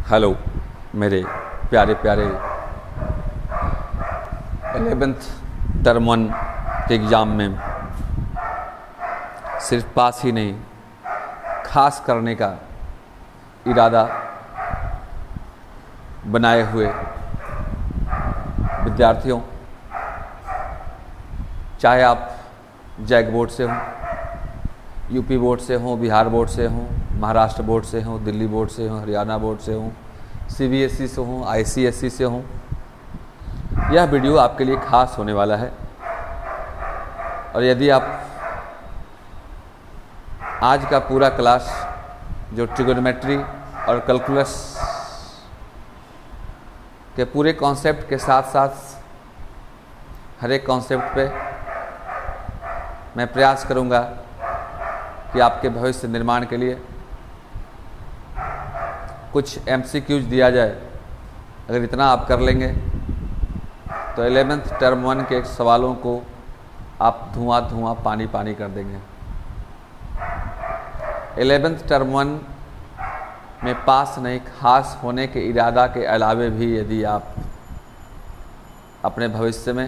Hello मेरे प्यारे प्यारे 11th टर्म 1 के एग्ज़ाम में सिर्फ पास ही नहीं खास करने का इरादा बनाए हुए विद्यार्थियों, चाहे आप जैक बोर्ड से हों, यूपी बोर्ड से हों, बिहार बोर्ड से हों, महाराष्ट्र बोर्ड से हों, दिल्ली बोर्ड से हों, हरियाणा बोर्ड से हों, सीबीएसई से हों, आईसीएसई से हों, यह वीडियो आपके लिए खास होने वाला है। और यदि आप आज का पूरा क्लास जो ट्रिगोनोमेट्री और कैलकुलस के पूरे कॉन्सेप्ट के साथ साथ हर एक कॉन्सेप्ट पे मैं प्रयास करूंगा कि आपके भविष्य निर्माण के लिए कुछ एमसीक्यूज दिया जाए। अगर इतना आप कर लेंगे तो 11th टर्म 1 के सवालों को आप धुआं पानी पानी कर देंगे। 11th टर्म 1 में पास नहीं खास होने के इरादा के अलावे भी यदि आप अपने भविष्य में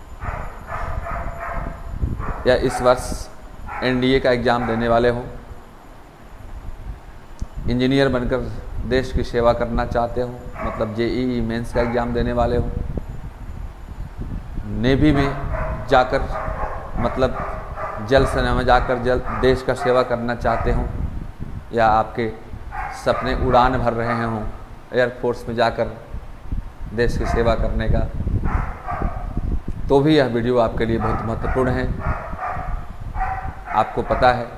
या इस वर्ष एनडीए का एग्ज़ाम देने वाले हो, इंजीनियर बनकर देश की सेवा करना चाहते हो, मतलब जेईई मेंस का एग्ज़ाम देने वाले हो, नेवी में जाकर मतलब जल सेना में जाकर देश का सेवा करना चाहते हो, या आपके सपने उड़ान भर रहे हों एयरफोर्स में जाकर देश की सेवा करने का, तो भी यह वीडियो आपके लिए बहुत महत्वपूर्ण है। आपको पता है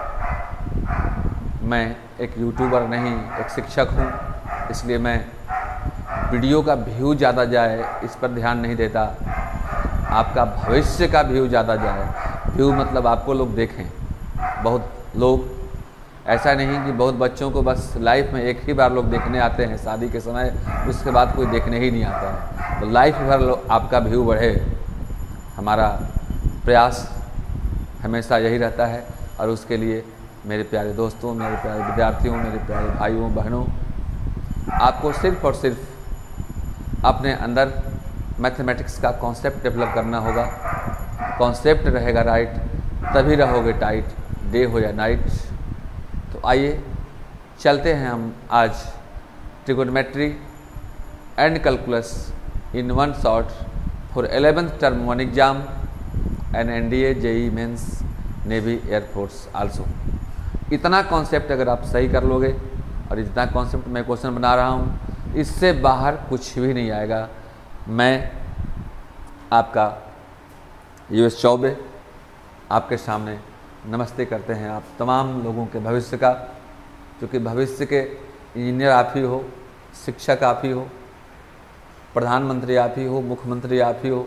मैं एक यूट्यूबर नहीं, एक शिक्षक हूँ, इसलिए मैं वीडियो का व्यू ज़्यादा जाए इस पर ध्यान नहीं देता। आपका भविष्य का व्यू ज़्यादा जाए, व्यू मतलब आपको लोग देखें। बहुत लोग ऐसा नहीं कि बहुत बच्चों को बस लाइफ में एक ही बार लोग देखने आते हैं शादी के समय, उसके बाद कोई देखने ही नहीं आता है। तो लाइफ भर आपका व्यू बढ़े, हमारा प्रयास हमेशा यही रहता है। और उसके लिए मेरे प्यारे दोस्तों, मेरे प्यारे विद्यार्थियों, मेरे प्यारे भाइयों बहनों, आपको सिर्फ और सिर्फ अपने अंदर मैथमेटिक्स का कॉन्सेप्ट डेवलप करना होगा। कॉन्सेप्ट रहेगा राइट तभी रहोगे टाइट, डे हो या नाइट। तो आइए चलते हैं हम आज trigonometry and calculus in one shot for 11th term 1 exam and NDA JEE mains navy air force also. इतना कॉन्सेप्ट अगर आप सही कर लोगे, और इतना कॉन्सेप्ट मैं क्वेश्चन बना रहा हूँ, इससे बाहर कुछ भी नहीं आएगा। मैं आपका यूएस चौबे आपके सामने नमस्ते करते हैं आप तमाम लोगों के भविष्य का, क्योंकि भविष्य के इंजीनियर आप ही हो, शिक्षक आप ही हो, प्रधानमंत्री आप ही हो, मुख्यमंत्री आप ही हो,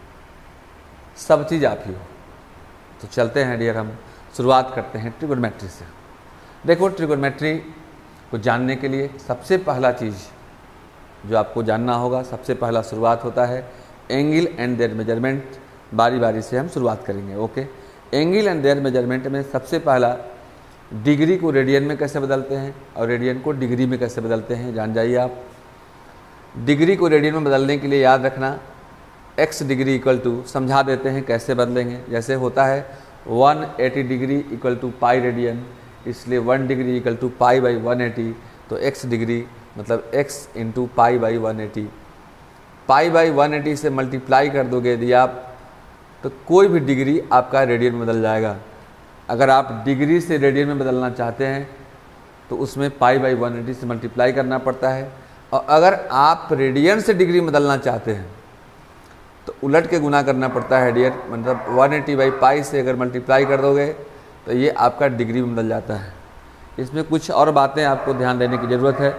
सब चीज़ आप ही हो। तो चलते हैं डियर, हम शुरुआत करते हैं ट्रिगोनोमेट्री से। देखो, ट्रिगोनोमेट्री को जानने के लिए सबसे पहला चीज़ जो आपको जानना होगा, सबसे पहला शुरुआत होता है एंगल एंड देयर मेजरमेंट। बारी बारी से हम शुरुआत करेंगे। Okay, angle and their measurement में सबसे पहला डिग्री को रेडियन में कैसे बदलते हैं और रेडियन को डिग्री में कैसे बदलते हैं, जान जाइए आप। डिग्री को रेडियन में बदलने के लिए याद रखना x डिग्री इक्वल टू, समझा देते हैं कैसे बदलेंगे। जैसे होता है 180 degree equal to pi radian, इसलिए 1 degree equal to pi by 180। तो x डिग्री मतलब x into pi by 180। Pi by 180 से मल्टीप्लाई कर दोगे यदि आप, तो कोई भी डिग्री आपका रेडियन में बदल जाएगा। अगर आप डिग्री से रेडियन में बदलना चाहते हैं तो उसमें पाई बाई 180 से मल्टीप्लाई करना पड़ता है। और अगर आप रेडियन से डिग्री में बदलना चाहते हैं तो उलट के गुना करना पड़ता है डियर, मतलब 180 बाई पाई से अगर मल्टीप्लाई कर दोगे तो ये आपका डिग्री में बदल जाता है। इसमें कुछ और बातें आपको ध्यान देने की ज़रूरत है।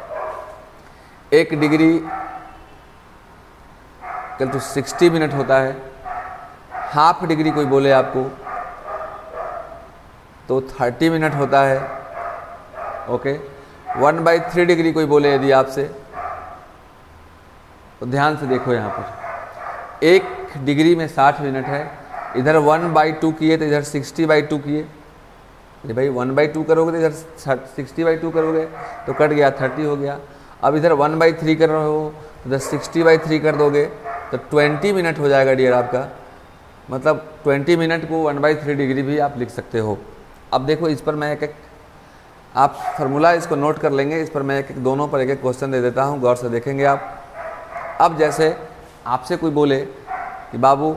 एक डिग्री इक्वल टू 60 मिनट होता है। हाफ डिग्री कोई बोले आपको तो 30 मिनट होता है। ओके, 1/3 डिग्री कोई बोले यदि आपसे, तो ध्यान से देखो, यहाँ पर एक डिग्री में 60 मिनट है। इधर 1/2 किए तो इधर 60/2 किए, भाई 1/2 करोगे तो इधर 60/2 करोगे तो कट गया, 30 हो गया। अब इधर 1/3 कर रहे हो तो इधर 60/3 कर दोगे तो 20 मिनट हो जाएगा डियर आपका। मतलब 20 मिनट को 1/3 डिग्री भी आप लिख सकते हो। अब देखो इस पर मैं एक आप फार्मूला इसको नोट कर लेंगे, इस पर मैं एक दोनों पर एक क्वेश्चन दे देता हूँ, गौर से देखेंगे आप। अब जैसे आपसे कोई बोले कि बाबू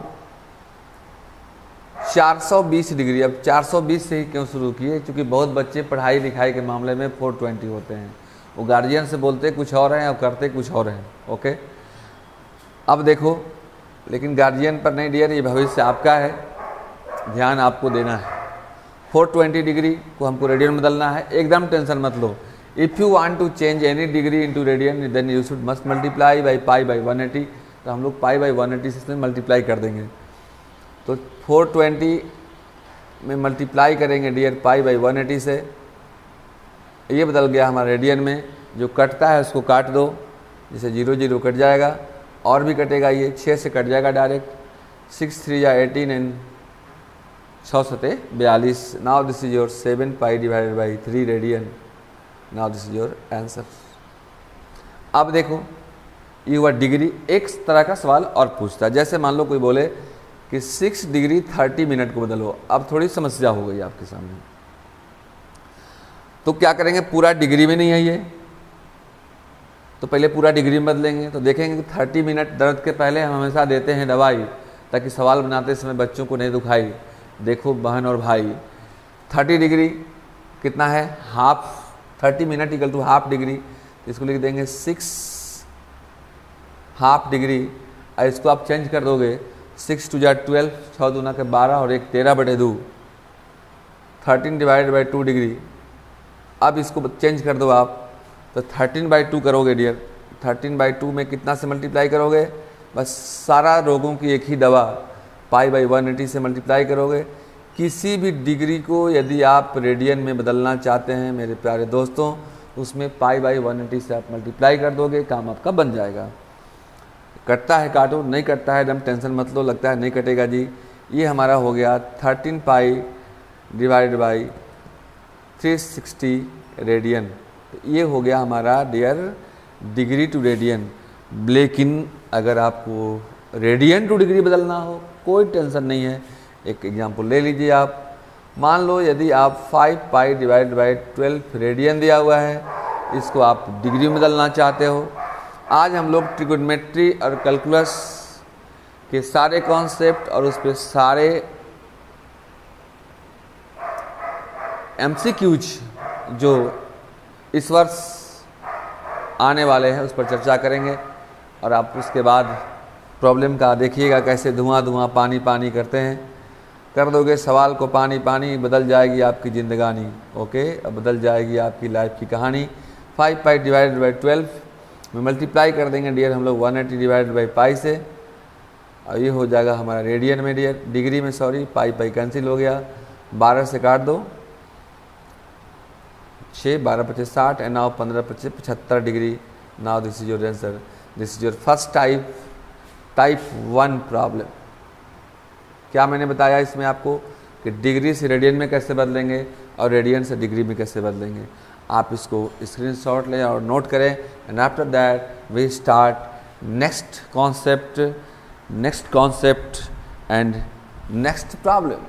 420 डिग्री, अब 420 से ही क्यों शुरू किए, क्योंकि बहुत बच्चे पढ़ाई लिखाई के मामले में 420 होते हैं, वो गार्जियन से बोलते कुछ और हैं और करते कुछ और हैं। ओके, अब देखो लेकिन गार्जियन पर नहीं डियर, ये भविष्य आपका है, ध्यान आपको देना है। 420 डिग्री को हमको रेडियन बदलना है, एकदम टेंशन मत लो। If you want to change any degree into radian then you should must multiply by pi by 180, तो हम लोग पाई बाई 180 से मल्टीप्लाई कर देंगे। तो 420 में मल्टीप्लाई करेंगे डियर पाई बाई 180 से, ये बदल गया हमारा रेडियन में। जो कटता है उसको काट दो, जैसे 0 0 कट जाएगा, और भी कटेगा, ये 6 से कट जाएगा डायरेक्ट, 6 3 या 18 and 6 7 42। Now this is your 7 pi divided by 3 radian. Now this is your answer. अब देखो ये हुआ डिग्री। एक तरह का सवाल और पूछता है, जैसे मान लो कोई बोले कि 6 डिग्री 30 मिनट को बदलो। अब थोड़ी समस्या हो गई आपके सामने, तो क्या करेंगे, पूरा डिग्री में नहीं है ये, तो पहले पूरा डिग्री में बदलेंगे। तो देखेंगे कि 30 मिनट दर्द के पहले हम हमेशा देते हैं दवाई, ताकि सवाल बनाते समय बच्चों को नहीं दुखाई। देखो बहन और भाई, 30 डिग्री कितना है, half, 30 minute equal to half degree, तो इसको लिख देंगे 6 हाफ डिग्री। और इसको आप चेंज कर दोगे, 6 2 जा 12, 6 दूना के 12 और 1 13/2, 13 डिवाइडेड बाई 2 डिग्री। अब इसको चेंज कर दो आप, तो 13/2 करोगे डियर। 13/2 में कितना से मल्टीप्लाई करोगे, बस सारा रोगों की एक ही दवा पाई बाई 180 से मल्टीप्लाई करोगे। किसी भी डिग्री को यदि आप रेडियन में बदलना चाहते हैं मेरे प्यारे दोस्तों, उसमें पाई बाई 180 से आप मल्टीप्लाई कर दोगे, काम आपका बन जाएगा। कटता है काटो, नहीं कटता है एकदम टेंशन मत लो, लगता है नहीं कटेगा जी। ये हमारा हो गया 13 पाई डिवाइड बाई 360 रेडियन। तो ये हो गया हमारा डियर डिग्री टू रेडियन। लेकिन अगर आपको रेडियन टू डिग्री बदलना हो, कोई टेंशन नहीं है। एक एग्जांपल ले लीजिए आप, मान लो यदि आप 5 पाई डिवाइड बाई 12 रेडियन दिया हुआ है, इसको आप डिग्री में बदलना चाहते हो। आज हम लोग ट्रिगोनोमेट्री और कैलकुलस के सारे कॉन्सेप्ट और उस पर सारे MCQs जो इस वर्ष आने वाले हैं उस पर चर्चा करेंगे। और आप उसके बाद प्रॉब्लम का देखिएगा कैसे धुआं धुआं पानी पानी करते हैं, कर दोगे सवाल को पानी पानी, बदल जाएगी आपकी ज़िंदगानी। ओके, अब बदल जाएगी आपकी लाइफ की कहानी। 5 पाई डिवाइडेड बाई 12 में मल्टीप्लाई कर देंगे डियर हम लोग 180 डिवाइडेड बाई पाई से, और ये हो जाएगा हमारा रेडियन में डियर, डिग्री में सॉरी, पाई पाई कैंसिल हो गया, 12 से काट दो, 6 12 25 60 and now 15 25 75 degree. Now this is your answer. This is your first type 1 problem. क्या मैंने बताया इसमें आपको कि डिग्री से रेडियन में कैसे बदलेंगे और रेडियन से डिग्री में कैसे बदलेंगे। आप इसको स्क्रीनशॉट लें और नोट करें, and after that we start next concept and next problem.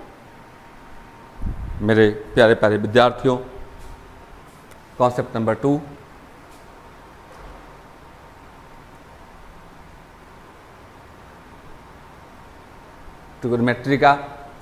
मेरे प्यारे प्यारे विद्यार्थियों, कॉन्सेप्ट नंबर 2, ट्रिगोनोमेट्री का।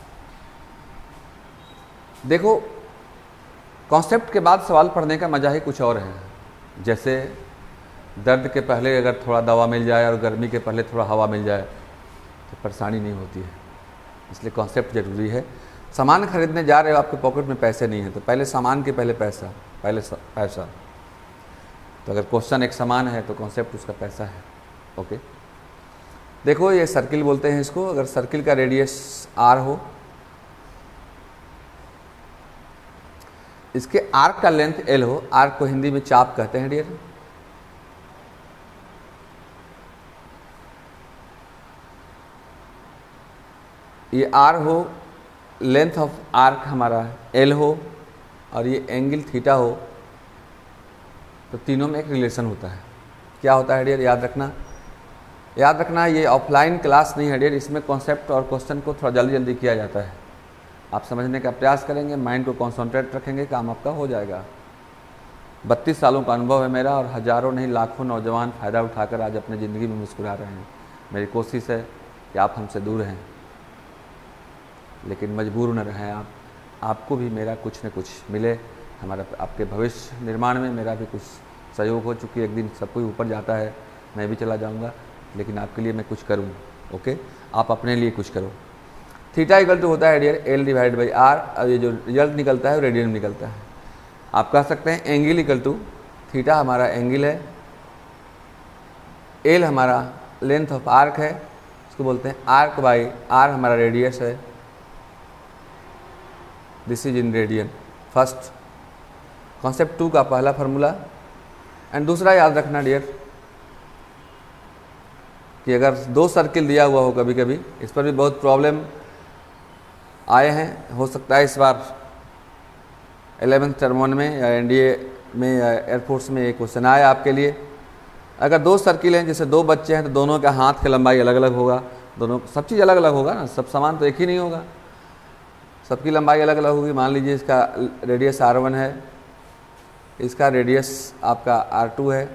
देखो कॉन्सेप्ट के बाद सवाल पढ़ने का मज़ा ही कुछ और है। जैसे दर्द के पहले अगर थोड़ा दवा मिल जाए और गर्मी के पहले थोड़ा हवा मिल जाए तो परेशानी नहीं होती है, इसलिए कॉन्सेप्ट ज़रूरी है। सामान खरीदने जा रहे हो, आपके पॉकेट में पैसे नहीं हैं, तो पहले सामान के पहले पैसा, पैसा। तो अगर क्वेश्चन एक सामान है तो कॉन्सेप्ट उसका पैसा है। ओके, देखो ये सर्किल बोलते हैं इसको। अगर सर्किल का रेडियस r हो, इसके आर्क का लेंथ l हो, आर्क को हिंदी में चाप कहते हैं डियर। ये r हो, लेंथ ऑफ आर्क हमारा l हो, और ये एंगल थीटा हो, तो तीनों में एक रिलेशन होता है। क्या होता है डियर, याद रखना ये ऑफलाइन क्लास नहीं है डियर, इसमें कॉन्सेप्ट और क्वेश्चन को थोड़ा जल्दी जल्दी किया जाता है। आप समझने का प्रयास करेंगे, माइंड को कॉन्सेंट्रेट रखेंगे, काम आपका हो जाएगा। 32 सालों का अनुभव है मेरा और हज़ारों नहीं लाखों नौजवान फ़ायदा उठाकर आज अपनी ज़िंदगी में मुस्कुरा रहे हैं। मेरी कोशिश है कि आप हमसे दूर हैं, लेकिन मजबूर न रहें आप, आपको भी मेरा कुछ न कुछ मिले, हमारा आपके भविष्य निर्माण में मेरा भी कुछ सहयोग हो। चूँकि एक दिन सब कोई ऊपर जाता है, मैं भी चला जाऊँगा, लेकिन आपके लिए मैं कुछ करूँ। ओके, आप अपने लिए कुछ करो। थीटा इक्वल टू होता है dear L divide by R, और ये जो रिजल्ट निकलता है वो रेडियन निकलता है। आप कह सकते हैं एंगल इक्वल टू, थीटा हमारा एंगल है, L हमारा लेंथ ऑफ आर्क है, इसको बोलते हैं आर्क बाई R हमारा रेडियस है, this is in radian. First concept 2 का पहला फार्मूला। एंड दूसरा याद रखना डियर कि अगर 2 सर्किल दिया हुआ हो, कभी कभी इस पर भी बहुत प्रॉब्लम आए हैं, हो सकता है इस बार 11th टर्म 1 में या NDA में या एयरफोर्स में एक क्वेश्चन आया आपके लिए। अगर 2 सर्किल हैं, जैसे 2 बच्चे हैं, तो दोनों का हाथ की लंबाई अलग अलग होगा, दोनों सब चीज़ अलग अलग होगा ना, सब सामान तो एक ही नहीं होगा, सबकी लंबाई अलग अलग होगी। मान लीजिए इसका रेडियस R1 है, इसका रेडियस आपका R2 है,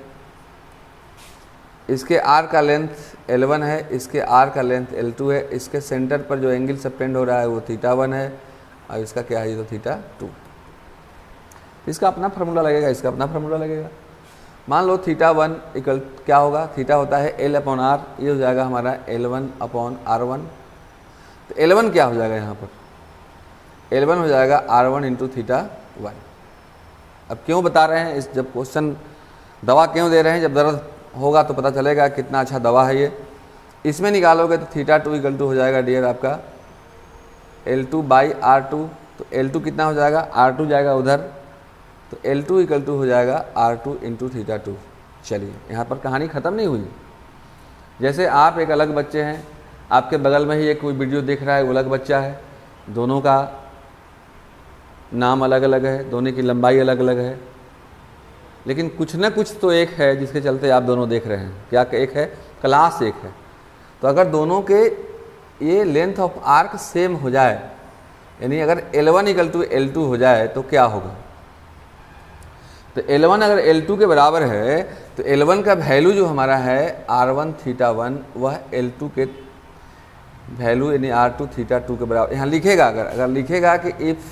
इसके R का लेंथ L1 है, इसके R का लेंथ L2 है, इसके सेंटर पर जो एंगल सबटेंड हो रहा है वो θ1 है, और इसका क्या है, ये तो θ2। इसका अपना फार्मूला लगेगा, इसका अपना फार्मूला लगेगा। मान लो θ1 इक्वल क्या होगा, थीटा होता है L अपॉन R, ये हो जाएगा हमारा L1 अपॉन R1। तो L1 क्या हो जाएगा यहाँ पर, L1 हो जाएगा R1 इंटू θ1। अब क्यों बता रहे हैं, इस जब क्वेश्चन दवा क्यों दे रहे हैं, जब दर्द होगा तो पता चलेगा कितना अच्छा दवा है ये। इसमें निकालोगे तो θ2 इक्वल टू हो जाएगा डियर आपका L2 बाई R2। तो L2 कितना हो जाएगा, R2 जाएगा उधर, तो L2 इक्वल टू हो जाएगा R2 इंटू θ2। चलिए यहाँ पर कहानी ख़त्म नहीं हुई। जैसे आप एक अलग बच्चे हैं, आपके बगल में ही एक कोई वीडियो देख रहा है, वो अलग बच्चा है, दोनों का नाम अलग अलग है, दोनों की लंबाई अलग अलग है, लेकिन कुछ ना कुछ तो एक है जिसके चलते आप दोनों देख रहे हैं। क्या एक है, क्लास एक है। तो अगर दोनों के ये लेंथ ऑफ आर्क सेम हो जाए, यानी अगर L1 इक्वल टू L2 हो जाए तो क्या होगा, तो L1 अगर L2 के बराबर है तो L1 का वैल्यू जो हमारा है R1 θ1, वह L2 के वैल्यू यानी R2 θ2 के बराबर यहाँ लिखेगा। अगर लिखेगा कि if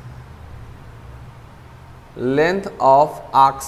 length of arcs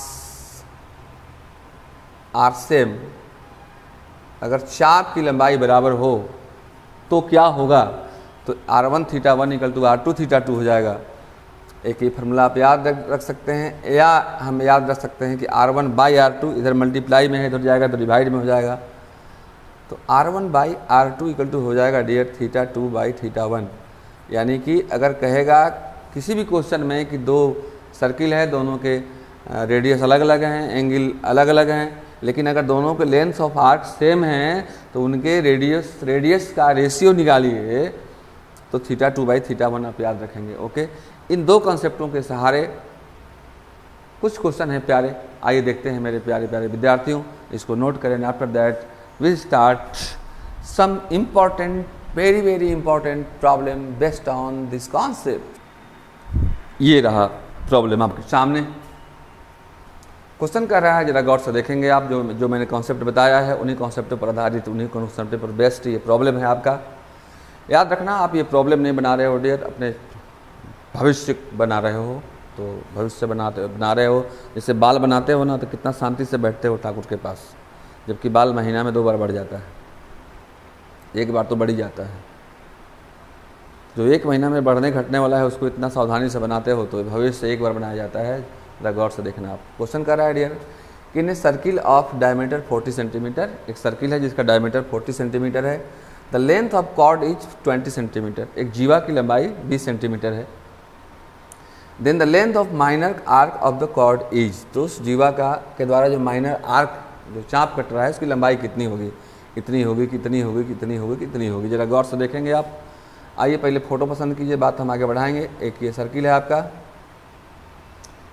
are same, अगर चाप की लंबाई बराबर हो तो क्या होगा, तो R1 θ1 इक्वल टू R2 θ2 हो जाएगा। एक ये फार्मूला आप याद रख सकते हैं, या हम याद रख सकते हैं कि R1 बाई R2, इधर मल्टीप्लाई में है, इधर जाएगा तो डिवाइड में हो जाएगा, तो R1 by R2 equal to हो जाएगा डियर θ2 बाई θ1। यानी कि अगर कहेगा किसी भी क्वेश्चन में कि 2 सर्किल है, दोनों के रेडियस अलग अलग हैं, एंगल अलग अलग हैं, लेकिन अगर दोनों के लेंथ ऑफ आर्क सेम हैं तो उनके रेडियस का रेशियो निकालिए तो θ2 बाई θ1 आप याद रखेंगे। ओके, इन 2 कॉन्सेप्टों के सहारे कुछ क्वेश्चन हैं प्यारे, आइए देखते हैं मेरे प्यारे प्यारे विद्यार्थियों, इसको नोट करें। After that we start some important, very very important problem based on this concept. ये रहा प्रॉब्लम आपके सामने, क्वेश्चन कर रहा है, जरा गौर से देखेंगे आप। जो मैंने कॉन्सेप्ट बताया है उन्हीं कॉन्सेप्ट पर आधारित, उन्हीं कॉन्सेप्ट पर बेस्ड ये प्रॉब्लम है आपका। याद रखना, आप ये प्रॉब्लम नहीं बना रहे हो डियर, अपने भविष्य बना रहे हो, तो भविष्य बना रहे हो। जैसे बाल बनाते हो ना, तो कितना शांति से बैठते हो ठाकुर के पास, जबकि बाल महीना में 2 बार बढ़ जाता है, एक बार तो बढ़ ही जाता है। जो 1 महीना में बढ़ने घटने वाला है उसको इतना सावधानी से बनाते हो, तो भविष्य 1 बार बनाया जाता है। जरा गौर से देखना आप। क्वेश्चन कर रहा है डियर कि in circle of diameter 40 centimetre, एक सर्किल है जिसका डायमीटर 40 सेंटीमीटर है, the length of chord is 20 centimetre, एक जीवा की लंबाई 20 सेंटीमीटर है। Then the length of minor arc of the chord is, तो उस जीवा के द्वारा जो माइनर आर्क जो चाप कट रहा है उसकी लंबाई कितनी होगी, इतनी होगी, कितनी होगी, कितनी होगी, कितनी होगी। जरा गौर से देखेंगे आप। आइए पहले फोटो पसंद कीजिए, बात हम आगे बढ़ाएंगे। एक ये सर्किल है आपका,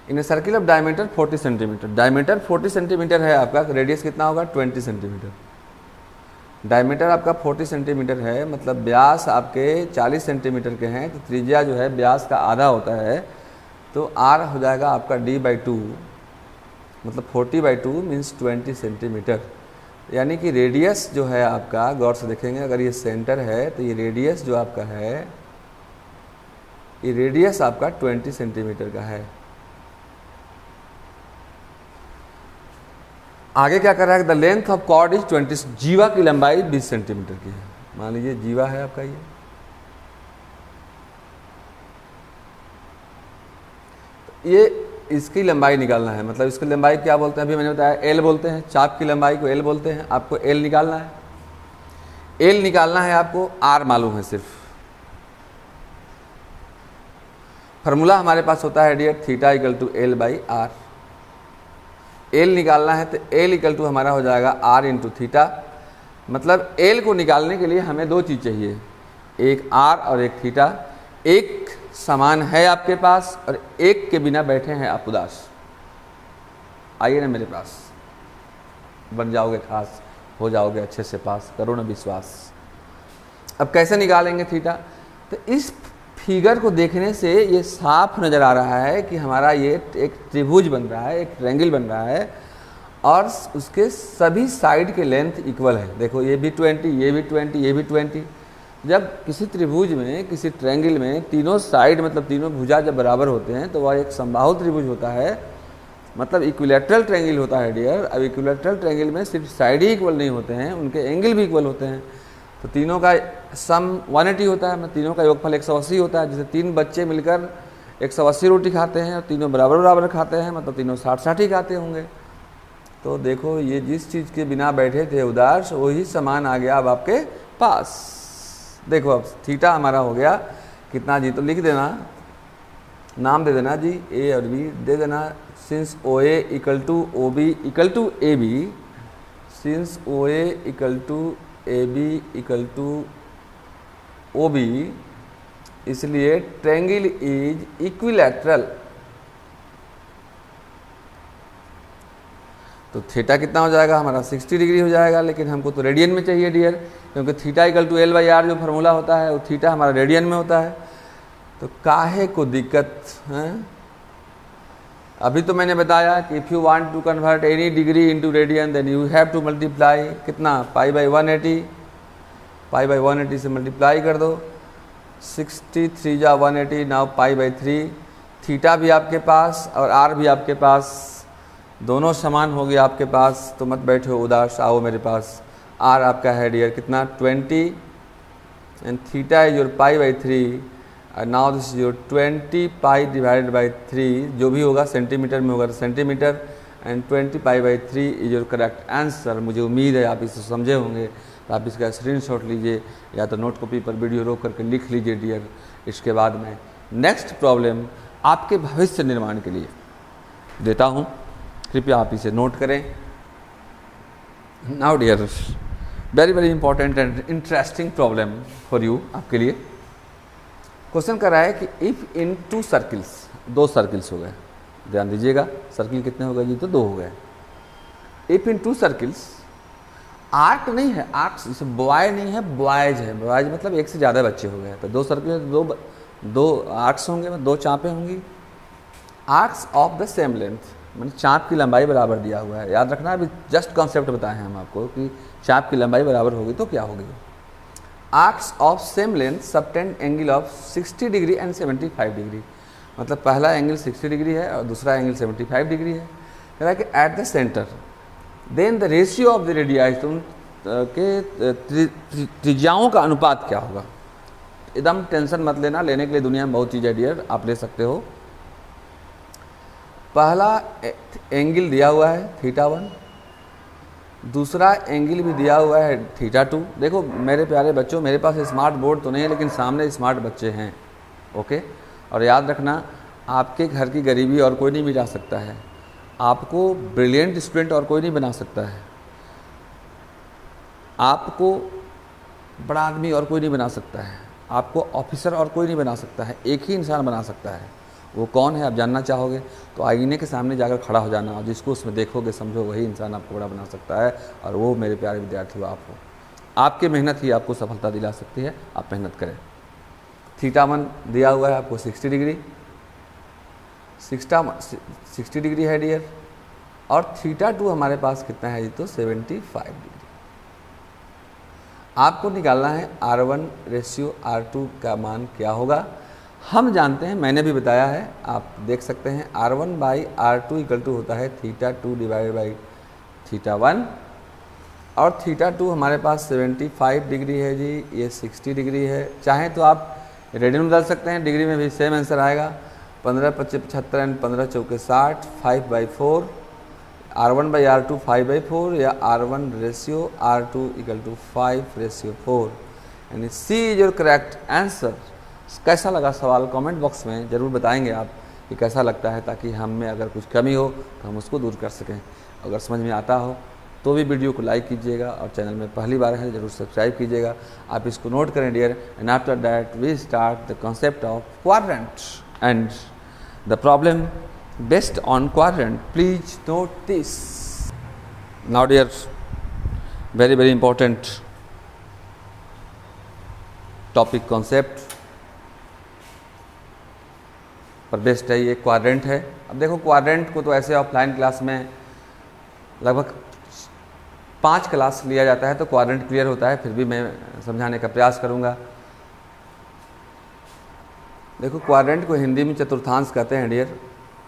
in circle of diameter 40 centimetre, diameter 40 centimetre है आपका, रेडियस कितना होगा 20 सेंटीमीटर। डायमीटर आपका 40 सेंटीमीटर है, मतलब व्यास आपके 40 सेंटीमीटर के हैं, तो त्रिज्या जो है व्यास का आधा होता है, तो r हो जाएगा आपका d/2, मतलब 40/2 मीन्स 20 सेंटीमीटर। यानी कि रेडियस जो है आपका, गौर से देखेंगे, अगर ये सेंटर है तो ये रेडियस जो आपका है, ये रेडियस आपका 20 सेंटीमीटर का है। आगे क्या कर रहा है, the length of chord is 20, जीवा की लंबाई 20 सेंटीमीटर की है। मान लीजिए जीवा है आपका ये, ये इसकी लंबाई निकालना है, मतलब इसकी लंबाई क्या बोलते हैं, अभी मैंने बताया एल बोलते हैं, चाप की लंबाई को एल बोलते हैं। आपको एल निकालना है, एल निकालना है आपको, आर मालूम है सिर्फ। फार्मूला हमारे पास होता है dear theta equal to L by R. L निकालना है तो एल इक्वल टू हमारा हो जाएगा आर इंटू थीटा। मतलब एल को निकालने के लिए हमें दो चीज़ चाहिए, एक आर और एक थीटा। एक समान है आपके पास और एक के बिना बैठे हैं आप उदास। आइए ना मेरे पास, बन जाओगे खास, हो जाओगे अच्छे से पास, करो ना विश्वास। अब कैसे निकालेंगे थीटा, तो इस फिगर को देखने से ये साफ नज़र आ रहा है कि हमारा ये एक त्रिभुज बन रहा है, एक ट्रायंगल बन रहा है और उसके सभी साइड के लेंथ इक्वल है। देखो ये भी 20, ये भी 20, ये भी 20। जब किसी त्रिभुज में, किसी ट्रायंगल में तीनों साइड मतलब तीनों भुजा जब बराबर होते हैं तो वह एक समबाहु त्रिभुज होता है, मतलब इक्विलैटरल ट्रायंगल होता है डियर। अब इक्विलैटरल ट्रायंगल में सिर्फ साइड ही इक्वल नहीं होते हैं, उनके एंगल भी इक्वल होते हैं। तो तीनों का सम 180 होता है, मतलब तीनों का योगफल 180 होता है। जैसे तीन बच्चे मिलकर 180 रोटी खाते हैं और तीनों बराबर बराबर खाते हैं, मतलब तीनों 60-60 ही खाते होंगे। तो देखो ये जिस चीज़ के बिना बैठे थे उदास, वही सामान आ गया अब आपके पास। देखो अब थीटा हमारा हो गया कितना जी, तो लिख देना, नाम दे देना जी, ए और बी दे देना। Since O A equal to O B equal to A B, since O A equal to A B equal to O B, इसलिए ट्रायंगल इज इक्विलैटरल। तो थीटा कितना हो जाएगा हमारा 60 डिग्री हो जाएगा, लेकिन हमको तो रेडियन में चाहिए डियर, क्योंकि theta equal to L by R जो फार्मूला होता है वो थीटा हमारा रेडियन में होता है। तो काहे को दिक्कत है, अभी तो मैंने बताया कि if you want to convert any degree into radian then you have to multiply कितना, पाई बाई 180, पाई बाई 180 से मल्टीप्लाई कर दो, 63 जा 180, नाउ पाई बाई 3। थीटा भी आपके पास और आर भी आपके पास, दोनों समान हो गया आपके पास। तो मत बैठो उदास, आओ मेरे पास। आर आपका है डियर कितना 20 and theta is your pi by 3 and now this is your 20 pi divided by 3, जो भी होगा सेंटीमीटर में होगा तो centimetre, and 20 pi by 3 is your correct answer. मुझे उम्मीद है आप इसे समझे होंगे, तो आप इसका स्क्रीनशॉट लीजिए या तो नोट कॉपी पर वीडियो रोक करके लिख लीजिए डियर। इसके बाद में नेक्स्ट प्रॉब्लम आपके भविष्य निर्माण के लिए देता हूँ, कृपया आप इसे नोट करें। Now dear, very very important and interesting problem for you, आपके लिए। क्वेश्चन कर रहा है कि इफ़ इन 2 सर्किल्स, 2 सर्किल्स हो गए, ध्यान दीजिएगा, सर्किल कितने हो गए जी, तो 2 हो गए। इफ़ इन 2 सर्किल्स, आर्क नहीं है, आर्क जैसे बॉय नहीं है, बॉयज है, बॉयज मतलब एक से ज़्यादा बच्चे हो गए, तो 2 सर्किल में दो आर्क्स होंगे, 2 चापें होंगी। Arcs of the same length, मैंने चाप की लंबाई बराबर दिया हुआ है, याद रखना। अभी जस्ट कॉन्सेप्ट बताए हैं हम आपको कि चाप की लंबाई बराबर होगी तो क्या होगी। Arcs of same length subtend angle of 60 degree and 75 degree, मतलब पहला एंगल 60 डिग्री है और दूसरा एंगल 75 डिग्री है। कह रहा है कि at the centre then the ratio of the radii, तो के त्रिज्याओं का अनुपात क्या होगा। एकदम टेंशन मत लेना, लेने के लिए दुनिया में बहुत चीज़ है डियर, आप ले सकते हो। पहला एंगल दिया हुआ है θ1, दूसरा एंगल भी दिया हुआ है θ2। देखो मेरे प्यारे बच्चों, मेरे पास स्मार्ट बोर्ड तो नहीं है, लेकिन सामने स्मार्ट बच्चे हैं, ओके। और याद रखना, आपके घर की गरीबी और कोई नहीं मिटा सकता है, आपको ब्रिलियंट स्टूडेंट और कोई नहीं बना सकता है, आपको बड़ा आदमी और कोई नहीं बना सकता है, आपको ऑफिसर और कोई नहीं बना सकता है, एक ही इंसान बना सकता है, वो कौन है आप जानना चाहोगे तो आईने के सामने जाकर खड़ा हो जाना और जिसको उसमें देखोगे समझो वही इंसान आपको बड़ा बना सकता है। और वो मेरे प्यारे विद्यार्थी आप हो। आपकी मेहनत ही आपको सफलता दिला सकती है, आप मेहनत करें। θ1 दिया हुआ है आपको 60 डिग्री, 60 डिग्री है डियर। और θ2 हमारे पास कितना है जी तो 75 डिग्री। आपको निकालना है R1/R2 का मान क्या होगा। हम जानते हैं, मैंने भी बताया है, आप देख सकते हैं R1/R2 इक्वल टू होता है θ2 डिवाइडेड बाई θ1। और θ2 हमारे पास 75 डिग्री है जी, ये 60 डिग्री है। चाहें तो आप रेडियन में डाल सकते हैं, डिग्री में भी सेम आंसर आएगा। 15×5 = 75 एंड 15×4 = 60, 5/4 R1/R2 5/4 या R1/R2 इक्वल टू 5/4 यानी C is your correct answer. कैसा लगा सवाल कमेंट बॉक्स में ज़रूर बताएंगे आप कि कैसा लगता है, ताकि हम में अगर कुछ कमी हो तो हम उसको दूर कर सकें। अगर समझ में आता हो तो भी वीडियो को लाइक कीजिएगा और चैनल में पहली बार है ज़रूर सब्सक्राइब कीजिएगा। आप इसको नोट करें dear. And after that we start the concept of quadrant and the problem based on quadrant. Please note this. Now dear, very important topic concept पर बेस्ड है, ये क्वाड्रेंट है। अब देखो क्वाड्रेंट को तो ऐसे ऑफलाइन क्लास में लगभग 5 क्लास लिया जाता है तो क्वाड्रेंट क्लियर होता है, फिर भी मैं समझाने का प्रयास करूँगा। देखो क्वाड्रेंट को हिंदी में चतुर्थांश कहते हैं डियर।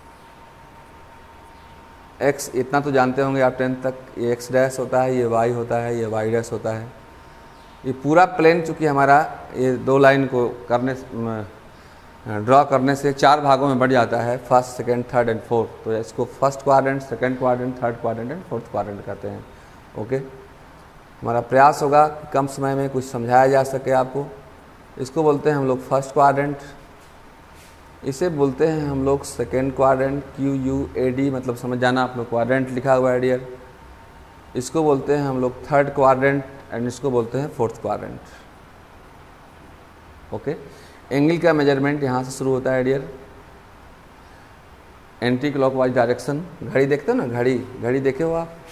x इतना तो जानते होंगे आप 10th तक, ये x डैश होता है, ये y होता है, ये y डैश होता है। ये पूरा प्लेन चूँकि हमारा ये 2 लाइन को करने ड्रॉ करने से 4 भागों में बढ़ जाता है, first, second, third and fourth. तो इसको first quadrant, second quadrant, third quadrant and fourth quadrant कहते हैं। ओके, हमारा प्रयास होगा कि कम समय में कुछ समझाया जा सके आपको। इसको बोलते हैं हम लोग फर्स्ट क्वाड्रेंट, इसे बोलते हैं हम लोग सेकेंड क्वाड्रेंट, QUAD मतलब समझ जाना आप लोग, क्वाड्रेंट लिखा हुआ है डियर। इसको बोलते हैं हम लोग थर्ड क्वाड्रेंट एंड इसको बोलते हैं फोर्थ क्वाड्रेंट। ओके, एंगल का मेजरमेंट यहाँ से शुरू होता है डियर। एंटी क्लॉकवाइज डायरेक्शन, घड़ी देखते हो ना, घड़ी देखे हो आप।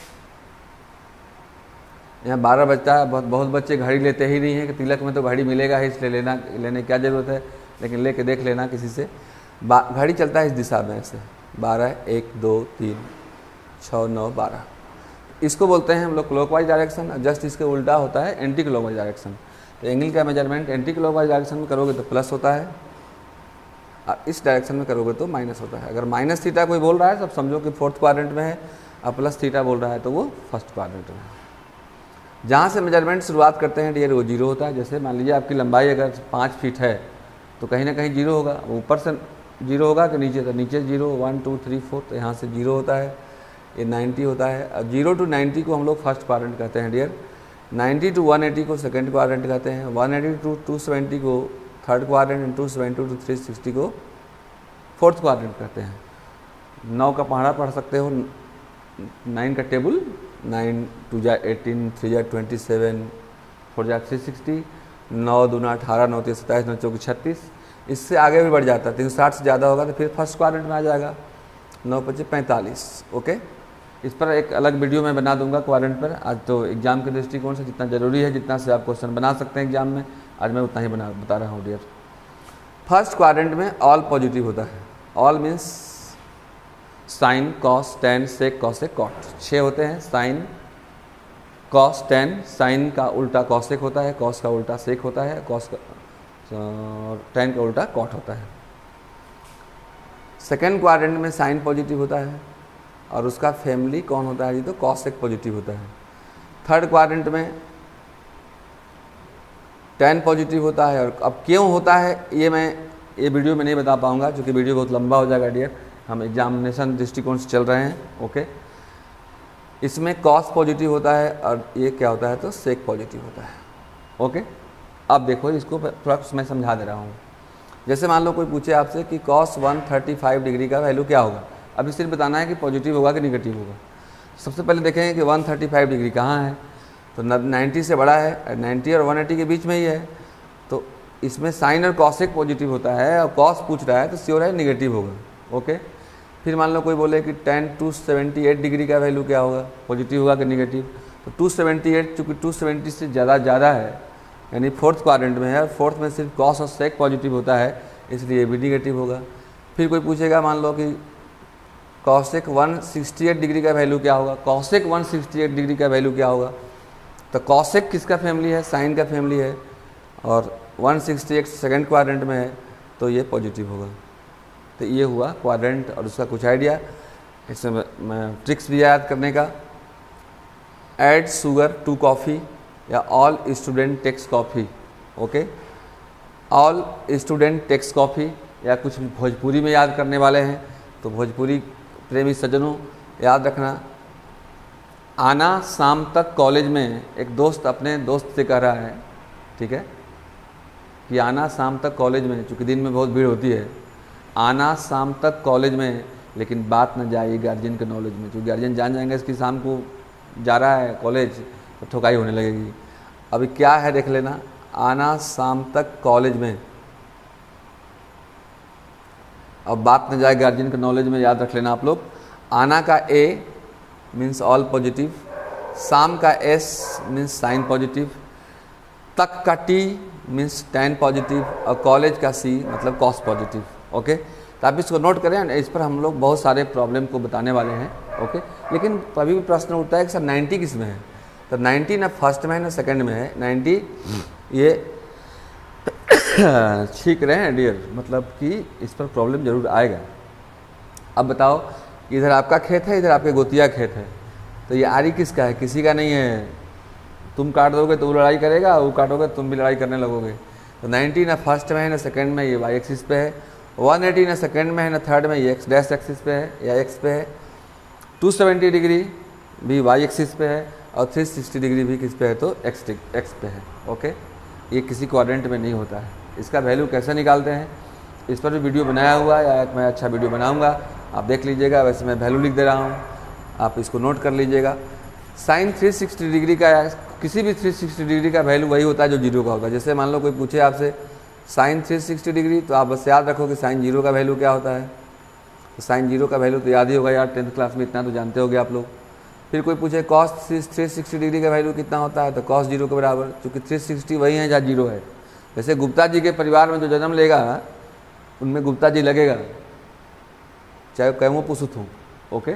यहाँ 12 बजता है, बहुत बच्चे घड़ी लेते ही नहीं है कि तिलक में तो घड़ी मिलेगा ही इसलिए लेने क्या ज़रूरत है, लेकिन लेके देख लेना किसी से। घड़ी चलता है इस दिशा में ऐसे 12, 1, 2, 3, 6, 9, 12। इसको बोलते हैं हम लोग क्लॉकवाइज डायरेक्शन। जस्ट इसके उल्टा होता है एंटी क्लॉकवाइज डायरेक्शन। तो एंगल का मेजरमेंट एंटी क्लॉकवाइज डायरेक्शन में करोगे तो प्लस होता है और इस डायरेक्शन में करोगे तो माइनस होता है। अगर माइनस थीटा कोई बोल रहा है तो समझो कि फोर्थ क्वाड्रेंट में है, और प्लस थीटा बोल रहा है तो वो फर्स्ट क्वाड्रेंट में है। जहाँ से मेजरमेंट शुरुआत करते हैं डियर वो 0 होता है। जैसे मान लीजिए आपकी लंबाई अगर 5 फीट है तो कहीं ना कहीं 0 होगा, ऊपर से 0 होगा कि नीचे से, नीचे 0, 1, 2, 3, 4, तो यहाँ से 0 होता है। ये 90 होता है। अब 0 to 90 को हम लोग फर्स्ट क्वाड्रेंट कहते हैं डियर। 90 to 180 को सेकंड क्वाड्रेंट कहते हैं। 180 to 270 को थर्ड क्वाड्रेंट एंड 270 to 360 को फोर्थ क्वाड्रेंट कहते हैं। 9 का पहाड़ा पढ़ सकते हो, 9 का टेबल, 9 2 जा 18, 3 जा 27, 4 जा 360, 9 दूना 18, 9 3 27, 9 चौकी 36। इससे आगे भी बढ़ जाता है, 360 से ज़्यादा होगा तो फिर फर्स्ट क्वाड्रेंट में आ जाएगा। 9 25 45। ओके, इस पर एक अलग वीडियो मैं बना दूंगा क्वाड्रेंट पर। आज तो एग्जाम के दृष्टिकोण से जितना ज़रूरी है, जितना से आप क्वेश्चन बना सकते हैं एग्जाम में, आज मैं उतना ही बता रहा हूँ डियर। फर्स्ट क्वाड्रेंट में ऑल पॉजिटिव होता है। All means sine, cos, tan, sec, cosec, cot. 6 होते हैं, साइन, कॉस, टेन। साइन का उल्टा कॉसेक होता है, कॉस का उल्टा सेक होता है, कॉस का टेन का उल्टा कॉट होता है। सेकेंड क्वाड्रेंट में साइन पॉजिटिव होता है और उसका फैमिली कौन होता है जी तो कॉसेक पॉजिटिव होता है। थर्ड क्वाड्रेंट में टेन पॉजिटिव होता है। और अब क्यों होता है ये वीडियो में नहीं बता पाऊंगा क्योंकि वीडियो बहुत लंबा हो जाएगा डियर। हम एग्जामिनेशन दृष्टिकोण से चल रहे हैं। ओके, इसमें कॉस पॉजिटिव होता है और ये क्या होता है तो सेक पॉजिटिव होता है। ओके, अब देखो इसको थोड़ा मैं समझा दे रहा हूँ। जैसे मान लो कोई पूछे आपसे कि कॉस 135 डिग्री का वैल्यू क्या होगा, अभी सिर्फ बताना है कि पॉजिटिव होगा कि निगेटिव होगा। सबसे पहले देखें कि 135 डिग्री कहाँ है, तो 90 से बड़ा है, 90 और 180 के बीच में ही है। तो इसमें साइन और कॉसेक पॉजिटिव होता है और कॉस पूछ रहा है तो श्योर है नेगेटिव होगा। ओके, फिर मान लो कोई बोले कि tan 278 डिग्री का वैल्यू क्या होगा, पॉजिटिव होगा कि नेगेटिव। तो 278 चूँकि 270 से ज़्यादा है यानी फोर्थ क्वाड्रेंट में है और फोर्थ में सिर्फ कॉस और सेक पॉजिटिव होता है, इसलिए ये भी नेगेटिव होगा। फिर कोई पूछेगा मान लो कि कॉसेक 168 डिग्री का वैल्यू क्या होगा, कॉसेक 168 डिग्री का वैल्यू क्या होगा। तो कॉसेक किसका फैमिली है, साइन का फैमिली है और 168 सेकंड क्वाड्रेंट में है तो ये पॉजिटिव होगा। तो ये हुआ क्वाड्रेंट और उसका कुछ आइडिया। इसमें मैं ट्रिक्स भी याद करने का, ऐड शुगर टू कॉफ़ी या all student takes coffee. Okay, all student takes coffee, या कुछ भोजपुरी में याद करने वाले हैं तो भोजपुरी प्रेमी सज्जनों याद रखना, आना शाम तक कॉलेज में। एक दोस्त अपने दोस्त से कह रहा है, ठीक है, कि आना शाम तक कॉलेज में, चूँकि दिन में बहुत भीड़ होती है, आना शाम तक कॉलेज में, लेकिन बात न जाए गार्जियन के नॉलेज में। जो गार्जियन जान जाएंगे इसकी शाम को जा रहा है कॉलेज तो ठोकाई होने लगेगी। अभी क्या है देख लेना, आना शाम तक कॉलेज में, अब बात न जाए गार्जियन के नॉलेज में, याद रख लेना आप लोग। आना का ए मीन्स ऑल पॉजिटिव, शाम का एस मीन्स साइन पॉजिटिव, तक का टी मीन्स टैन पॉजिटिव और कॉलेज का सी मतलब कॉस पॉजिटिव। ओके, तो आप इसको नोट करें, इस पर हम लोग बहुत सारे प्रॉब्लम को बताने वाले हैं। ओके, लेकिन कभी भी प्रश्न उठता है कि सर 90 किस में है, तो 90 ना फर्स्ट में है ना सेकंड में है। 90 ये ठीक रहे हैं डियर, मतलब कि इस पर प्रॉब्लम जरूर आएगा। अब बताओ, इधर आपका खेत है, इधर आपके गोतिया खेत है, तो ये आरी किसका है, किसी का नहीं है। तुम काट दोगे तो वो लड़ाई करेगा, वो काटोगे तुम भी लड़ाई करने लगोगे। तो 90 ना फर्स्ट में है ना सेकंड में, ये वाई एक्सिस पे है। 180 ना सेकंड में है ना थर्ड में, ये एक्स डैश एक्सिस पे है या एक्स पे है। 270 डिग्री भी वाई एक्सिस पे है और 360 डिग्री भी किस पे है, तो एक्स पे है। ओके, ये किसी क्वाड्रेंट में नहीं होता है। इसका वैल्यू कैसे निकालते हैं, इस पर भी वीडियो बनाया हुआ है, या मैं अच्छा वीडियो बनाऊँगा, आप देख लीजिएगा। वैसे मैं वैल्यू लिख दे रहा हूँ, आप इसको नोट कर लीजिएगा। साइन 360 डिग्री का या किसी भी 360 डिग्री का वैल्यू वही होता है जो जीरो का होगा। जैसे मान लो कोई पूछे आपसे साइन 360 डिग्री, तो आप बस याद रखो कि साइन जीरो का वैल्यू क्या होता है। तो साइन जीरो का वैल्यू तो याद ही होगा यार, 10th क्लास में इतना तो जानते होगे आप लोग। फिर कोई पूछे कॉस 360 डिग्री का वैल्यू कितना होता है, तो कॉस जीरो के बराबर, क्योंकि 360 वही है जहाँ जीरो है। जैसे गुप्ता जी के परिवार में जो जन्म लेगा उनमें गुप्ता जी लगेगा, चाहे कैमो पुसुत हो। ओके,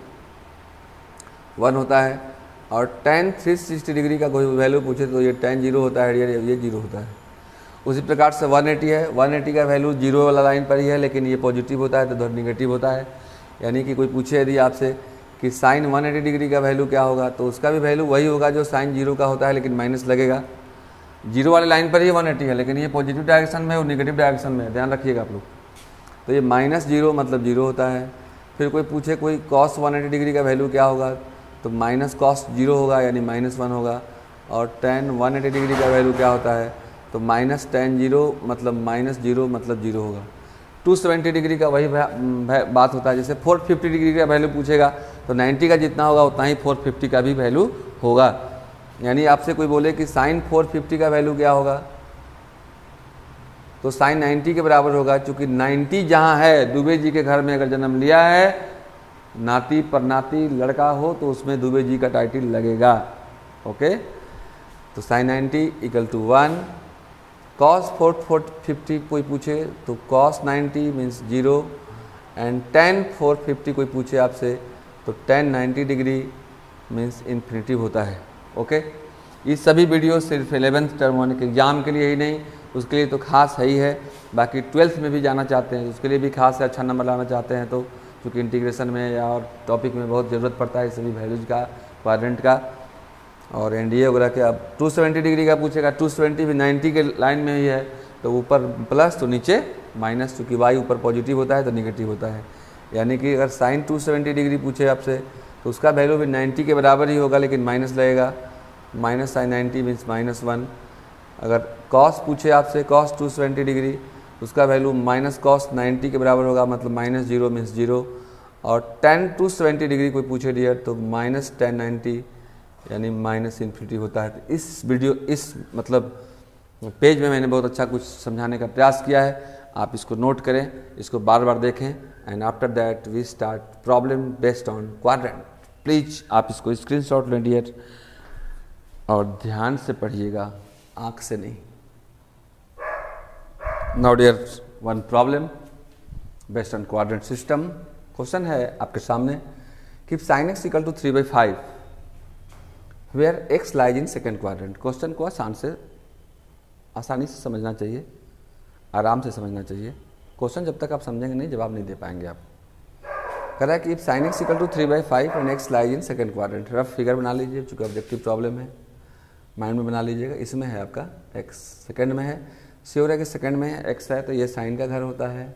1 होता है। और tan 360 डिग्री का कोई वैल्यू पूछे तो ये tan जीरो होता है, ये जीरो होता है। उसी प्रकार से 180 है, 180 का वैल्यू जीरो वाला लाइन पर ही है, लेकिन ये पॉजिटिव होता है तो इधर निगेटिव होता है। यानी कि कोई पूछे यदि आपसे कि साइन 180 डिग्री का वैल्यू क्या होगा, तो उसका भी वैल्यू वही होगा जो साइन जीरो का होता है, लेकिन माइनस लगेगा। जीरो वाले लाइन पर ही 180 है, लेकिन ये पॉजिटिव डायरेक्शन में और निगेटिव डायरेक्शन में, ध्यान रखिएगा आप लोग। तो ये -0 मतलब जीरो होता है। फिर कोई पूछे कोई cos 180 डिग्री का वैल्यू क्या होगा, तो माइनस cos 0 होगा यानी -1 होगा। और tan 180 डिग्री का वैल्यू क्या होता है, तो माइनस tan 0 मतलब -0 मतलब 0 होगा। 270 डिग्री का वही बात होता है। जैसे 450 डिग्री का वैल्यू पूछेगा तो 90 का जितना होगा उतना ही 450 का भी वैल्यू होगा। यानी आपसे कोई बोले कि साइन 450 का वैल्यू क्या होगा, तो साइन 90 के बराबर होगा। चूँकि 90 जहाँ है, दुबे जी के घर में अगर जन्म लिया है, नाती परनाती लड़का हो तो उसमें दुबे जी का टाइटल लगेगा। ओके, तो साइन 90 इक्वल टू 1। कॉस 450 कोई पूछे तो कॉस 90 मीन्स 0 एंड tan 450 कोई पूछे आपसे तो tan 90 डिग्री मीन्स इन्फिनिटिव होता है। ओके, ये सभी वीडियो सिर्फ 11th टर्म के एग्ज़ाम के लिए ही नहीं, उसके लिए तो खास है ही है। बाकी 12th में भी जाना चाहते हैं उसके लिए भी खास है, अच्छा नंबर लाना चाहते हैं तो, क्योंकि इंटीग्रेशन में या और टॉपिक में बहुत ज़रूरत पड़ता है सभी वैल्यूज का, क्वाड्रेंट का और एनडीए वगैरह के। अब 270 डिग्री का पूछेगा, 270 भी 90 के लाइन में ही है, तो ऊपर प्लस तो नीचे माइनस, चूँकि वाई ऊपर पॉजिटिव होता है तो निगेटिव होता है। यानी कि अगर साइन 270 डिग्री पूछे आपसे तो उसका वैल्यू भी 90 के बराबर ही होगा, लेकिन माइनस लगेगा। Minus sine 90 means -1। अगर कॉस पूछे आपसे कॉस 270 डिग्री, उसका वैल्यू माइनस कॉस 90 के बराबर होगा, मतलब -0 मीन्स 0। और tan 270 डिग्री कोई पूछे डियर तो माइनस tan 90 यानी -∞ होता है। तो इस वीडियो इस मतलब पेज में मैंने बहुत अच्छा कुछ समझाने का प्रयास किया है, आप इसको नोट करें, इसको बार बार देखें। And after that we start problem based on quadrant. Please आप इसको स्क्रीनशॉट लें डियर, और ध्यान से पढ़िएगा, आंख से नहीं। Now dear, one problem based on quadrant system. Question है आपके सामने कि sin x equal to 3/5 where x lies in second quadrant. Question को आसानी से समझना चाहिए, आराम से समझना चाहिए। क्वेश्चन जब तक आप समझेंगे नहीं, जवाब नहीं दे पाएंगे आप। कह रहा है कि sin x equal to 3/5 and x lies in second quadrant. Rough figure बना लीजिए, चूँकि ऑब्जेक्टिव प्रॉब्लम है, माइंड में बना लीजिएगा। इसमें है आपका x, सेकेंड में है, श्योर है कि सेकेंड में है, x है तो ये साइन का घर होता है,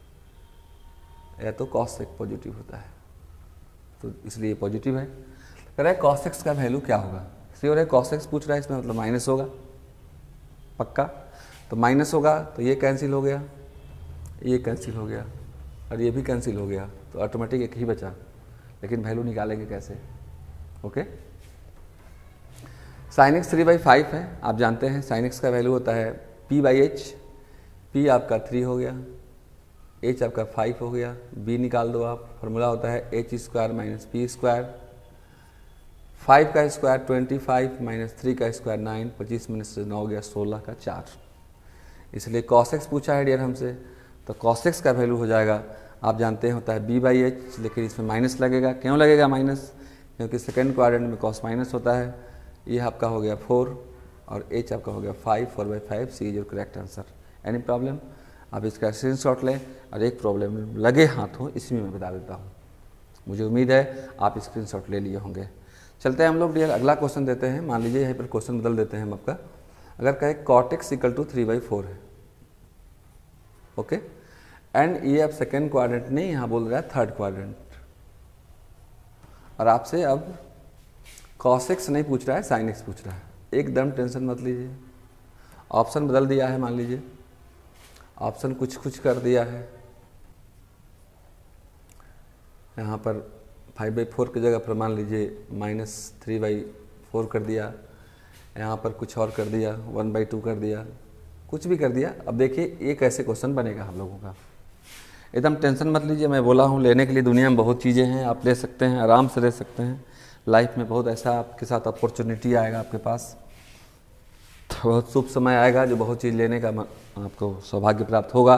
या तो cos x पॉजिटिव होता है, तो इसलिए पॉजिटिव है। कह रहा है cos x का वैल्यू क्या होगा। श्योर है cos x पूछ रहा है, इसमें मतलब माइनस होगा पक्का। तो माइनस होगा तो ये कैंसिल हो गया, ये कैंसिल हो गया, और ये भी कैंसिल हो गया, तो ऑटोमेटिक एक ही बचा। लेकिन वैल्यू निकालेंगे कैसे? ओके, sin x 3/5 है, आप जानते हैं sin x का वैल्यू होता है p/h। p आपका 3 हो गया, h आपका 5 हो गया, b निकाल दो आप। फॉर्मूला होता है h² माइनस p स्क्वायर। 5 का स्क्वायर 25 माइनस 3 का स्क्वायर 9, 25 में से 9 गया 16 का 4। इसलिए cos x पूछा है डियर हमसे, तो cos x का वैल्यू हो जाएगा, आप जानते हैं होता है b/h, लेकिन इसमें माइनस लगेगा। क्यों लगेगा माइनस? क्योंकि सेकेंड क्वाड्रेंट में cos माइनस होता है। ये आपका हो गया 4 और h आपका हो गया 5, 4/5। C is your correct answer. Any problem? आप इसका स्क्रीनशॉट लें, और एक प्रॉब्लम लगे हाथों इसी में मैं बता देता हूँ। मुझे उम्मीद है आप स्क्रीनशॉट ले लिए होंगे। चलते हैं हम लोग डियर, अगला क्वेश्चन देते हैं। मान लीजिए यहाँ पर क्वेश्चन बदल देते हैं हम आपका। अगर कहे cot x इक्वल टू 3/4 है, ओके, एंड ये अब सेकेंड क्वाड्रेंट नहीं, यहाँ बोल रहा है थर्ड क्वाड्रेंट, और आपसे अब cos x नहीं पूछ रहा है, sin x पूछ रहा है। एकदम टेंशन मत लीजिए, ऑप्शन बदल दिया है, मान लीजिए ऑप्शन कुछ कर दिया है। यहाँ पर 5/4 की जगह पर मान लीजिए -3/4 कर दिया, यहाँ पर कुछ और कर दिया, 1/2 कर दिया, कुछ भी कर दिया। अब देखिए ये कैसे क्वेश्चन बनेगा हम लोगों का। एकदम टेंशन मत लीजिए, मैं बोला हूँ लेने के लिए दुनिया में बहुत चीज़ें हैं, आप ले सकते हैं, आराम से ले सकते हैं। लाइफ में बहुत ऐसा आपके साथ अपॉर्चुनिटी आएगा आपके पास, तो बहुत शुभ समय आएगा जो बहुत चीज़ लेने का आपको सौभाग्य प्राप्त होगा।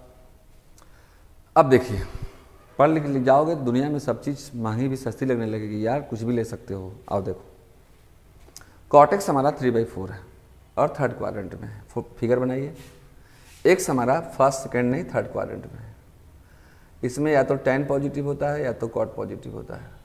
अब देखिए, पढ़ लिख जाओगे दुनिया में सब चीज़ महंगी भी सस्ती लगने लगेगी यार, कुछ भी ले सकते हो। आओ देखो, cot x हमारा 3/4 है और थर्ड क्वाड्रेंट में है। फिगर बनाइए, x हमारा फर्स्ट सेकेंड नहीं थर्ड क्वाड्रेंट में है। इसमें या तो tan पॉजिटिव होता है या तो cot पॉजिटिव होता है,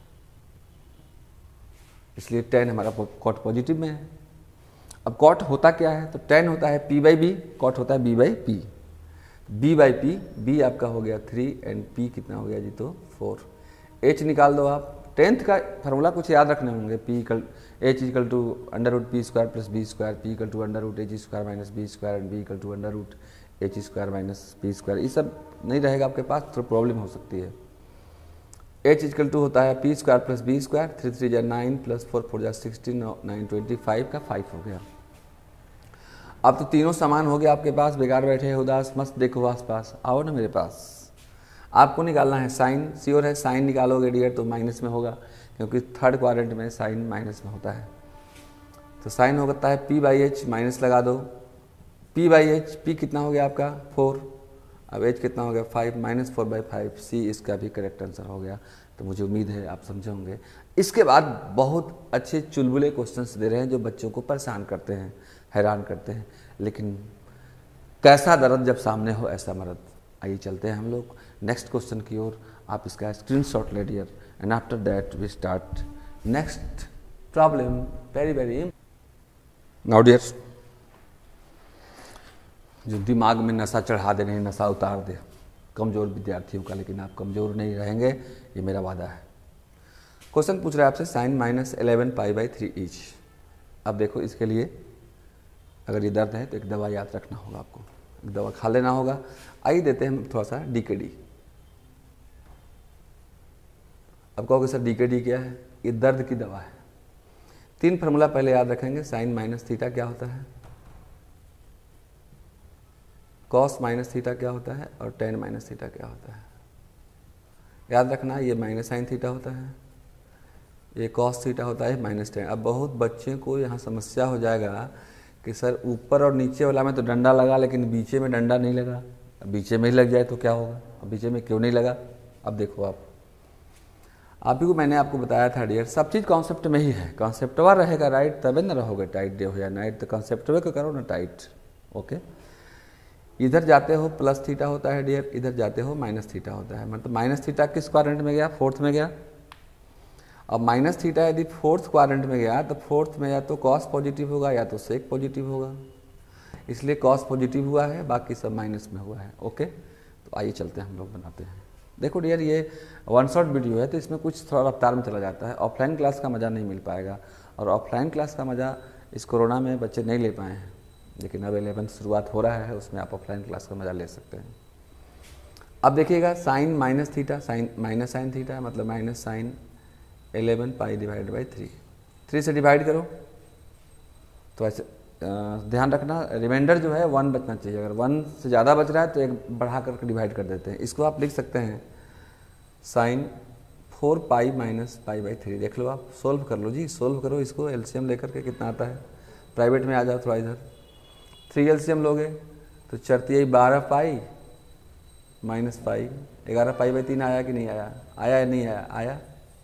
इसलिए tan हमारा cot पॉजिटिव में है। अब cot होता क्या है? तो tan होता है p/b, cot होता है b/p। b/p, b आपका हो गया 3 एंड p कितना हो गया जी? तो 4। h निकाल दो आप। 10th का फार्मूला कुछ याद रखने होंगे। h equal to √p² plus b², p equal to √h² minus b² and b equal to √h² minus p²। ये सब नहीं रहेगा आपके पास, थोड़ी प्रॉब्लम हो सकती है। h इक्वल टू होता है p² प्लस b², 3 3 जा 9 प्लस 4 4 जा 16, 9 25 का 5 हो गया। अब तो तीनों समान हो गया आपके पास। बेकार बैठे हो उदास, मस्त देखो आसपास, आओ ना मेरे पास। आपको निकालना है साइन। श्योर है साइन निकालोगे डियर तो माइनस में होगा, क्योंकि थर्ड क्वाड्रेंट में साइन माइनस में होता है। तो साइन होता है p/h, माइनस लगा दो। p/h, p कितना हो गया आपका 4, अब h कितना हो गया 5, -4/5। सी इसका भी करेक्ट आंसर हो गया। तो मुझे उम्मीद है आप समझे होंगे। इसके बाद बहुत अच्छे चुलबुले क्वेश्चंस दे रहे हैं जो बच्चों को परेशान करते हैं, हैरान करते हैं, लेकिन कैसा दर्द जब सामने हो ऐसा मर्द। आइए चलते हैं हम लोग नेक्स्ट क्वेश्चन की ओर। आप इसका स्क्रीनशॉट ले dear, and after that we start next problem. Very now dear, जो दिमाग में नशा चढ़ा दे नहीं, नशा उतार दे कमज़ोर विद्यार्थियों का, लेकिन आप कमज़ोर नहीं रहेंगे, ये मेरा वादा है। क्वेश्चन पूछ रहा है आपसे sin -11 π/3 ईच। अब देखो इसके लिए अगर ये दर्द है तो एक दवा याद रखना होगा आपको, एक दवा खा लेना होगा। आइए देते हैं हम थोड़ा सा DKD। अब कहोगे सर DKD क्या है? ये दर्द की दवा है। 3 फार्मूला पहले याद रखेंगे। साइन माइनस थीटा क्या होता है? कॉस माइनस थीटा क्या होता है और टेन माइनस थीटा क्या होता है। याद रखना ये माइनस साइन थीटा होता है, ये कॉस थीटा होता है माइनस टेन। अब बहुत बच्चे को यहाँ समस्या हो जाएगा कि सर ऊपर और नीचे वाला में तो डंडा लगा लेकिन बीचे में डंडा नहीं लगा। अब बीचे में ही लग जाए तो क्या होगा, अब बीचे में क्यों नहीं लगा। अब देखो आप ही को मैंने आपको बताया था डियर, सब चीज़ कॉन्सेप्ट में ही है। कॉन्सेप्टवा रहेगा राइट तबे न रहोगे टाइट, डे हो या नाइट, तो कॉन्सेप्टवे को करो ना टाइट। ओके, इधर जाते हो प्लस थीटा होता है डियर, इधर जाते हो माइनस थीटा होता है। मतलब माइनस थीटा किस क्वाड्रेंट में गया, फोर्थ में गया। अब माइनस थीटा यदि फोर्थ क्वाड्रेंट में गया तो फोर्थ में या तो कॉस पॉजिटिव होगा या तो सेक पॉजिटिव होगा, इसलिए कॉस पॉजिटिव हुआ है, बाकी सब माइनस में हुआ है। ओके, तो आइए चलते हैं हम लोग बनाते हैं। देखो डियर ये वन शॉट वीडियो है तो इसमें कुछ थोड़ा रफ्तार में चला जाता है, ऑफलाइन क्लास का मज़ा नहीं मिल पाएगा। और ऑफलाइन क्लास का मज़ा इस कोरोना में बच्चे नहीं ले पाए हैं, लेकिन अब 11 शुरुआत हो रहा है, उसमें आप ऑफलाइन क्लास का मज़ा ले सकते हैं। अब देखिएगा sine minus theta, sine minus sine theta मतलब minus sine 11 pi divide by 3 से डिवाइड करो तो ऐसे ध्यान रखना रिमाइंडर जो है 1 बचना चाहिए। अगर 1 से ज़्यादा बच रहा है तो एक बढ़ा करके डिवाइड कर देते हैं। इसको आप लिख सकते हैं sine 4 pi minus pi by 3। देख लो आप, सोल्व कर लो जी, सोल्व करो इसको एलसीएम लेकर के कितना आता है। प्राइवेट में आ जाओ थोड़ा इधर, 3 एलसीएम लोगे तो चरती 12 पाई माइनस पाई, 11 पाई बाई 3 आया कि नहीं आया, आया या नहीं आया, आया।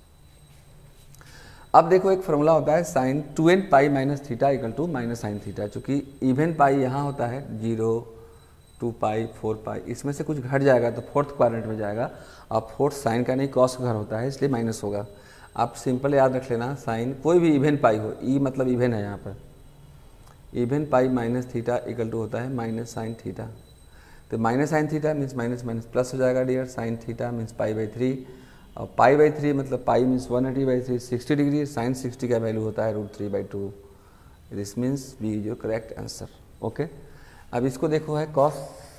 अब देखो एक फॉर्मूला होता है sine 2n pi minus theta equal to minus sine theta. चूँकि इवन पाई यहाँ होता है 0, 2 पाई, 4 पाई, इसमें से कुछ घट जाएगा तो फोर्थ क्वाड्रेंट में जाएगा। और फोर्थ साइन का नहीं कॉस का घर होता है, इसलिए माइनस होगा। आप सिंपल याद रख लेना, साइन कोई भी इवन पाई हो, ई मतलब इवन है यहाँ पर, even pi minus theta equal to होता है माइनस साइन थीटा। तो minus sine theta means minus minus plus हो जाएगा dear, sine theta means pi by 3 और पाई बाई 3 मतलब पाई मीन्स 180/3 60 डिग्री, साइन 60 का वैल्यू होता है √3/2। This means B is your correct answer. Okay, अब इसको देखो है कॉस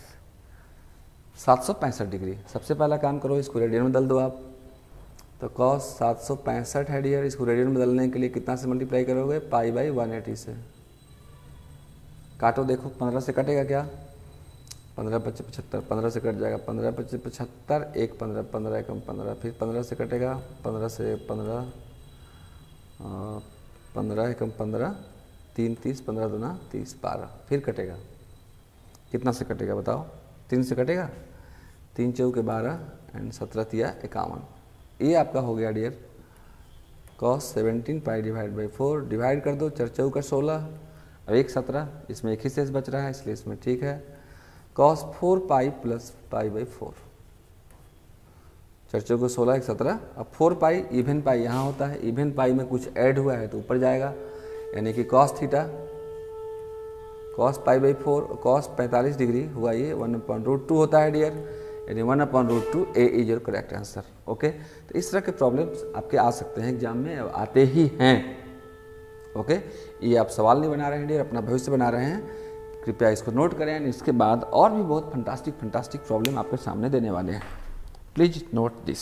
765 डिग्री। सबसे पहला काम करो इसको रेडियन में बदल दो आप, तो कॉस 765 है डियर, इसको रेडियन में बदलने के लिए कितना से मल्टीप्लाई करोगे, पाई बाई 180 से। काटो देखो 15 से कटेगा क्या, 15 5 75, 15 से कट जाएगा, 15 5 75, 1 15, 15 एकम 15, फिर 15 से कटेगा, 15 से 15, 15 एकम 15, 3 30, 15 दूना 30, 12, फिर कटेगा, कितना से कटेगा बताओ, 3 से कटेगा, 3 चौके 12 एंड 17 तिया 51। ये आपका हो गया dear cos 17 pi divide by 4, divide कर दो, 4 चौका 16 और 1 17, इसमें एक ही शेष बच रहा है इसलिए इसमें ठीक है। Cos 4 pi plus pi by 4, 4 चौके 16 1 17। अब 4 पाई इवन पाई यहाँ होता है, इवन पाई में कुछ ऐड हुआ है तो ऊपर जाएगा, यानी कि cos theta cos pi by 4 cos 45 degree हुआ, ये 1/√2 होता है डियर, यानी 1/√2 A is your correct answer. Okay, तो इस तरह के प्रॉब्लम्स आपके आ सकते हैं एग्जाम में, आते ही हैं। ओके, ये आप सवाल नहीं बना रहे हैं डियर, अपना भविष्य बना रहे हैं, कृपया इसको नोट करें। इसके बाद और भी बहुत फंटास्टिक प्रॉब्लम आपके सामने देने वाले हैं, प्लीज नोट दिस।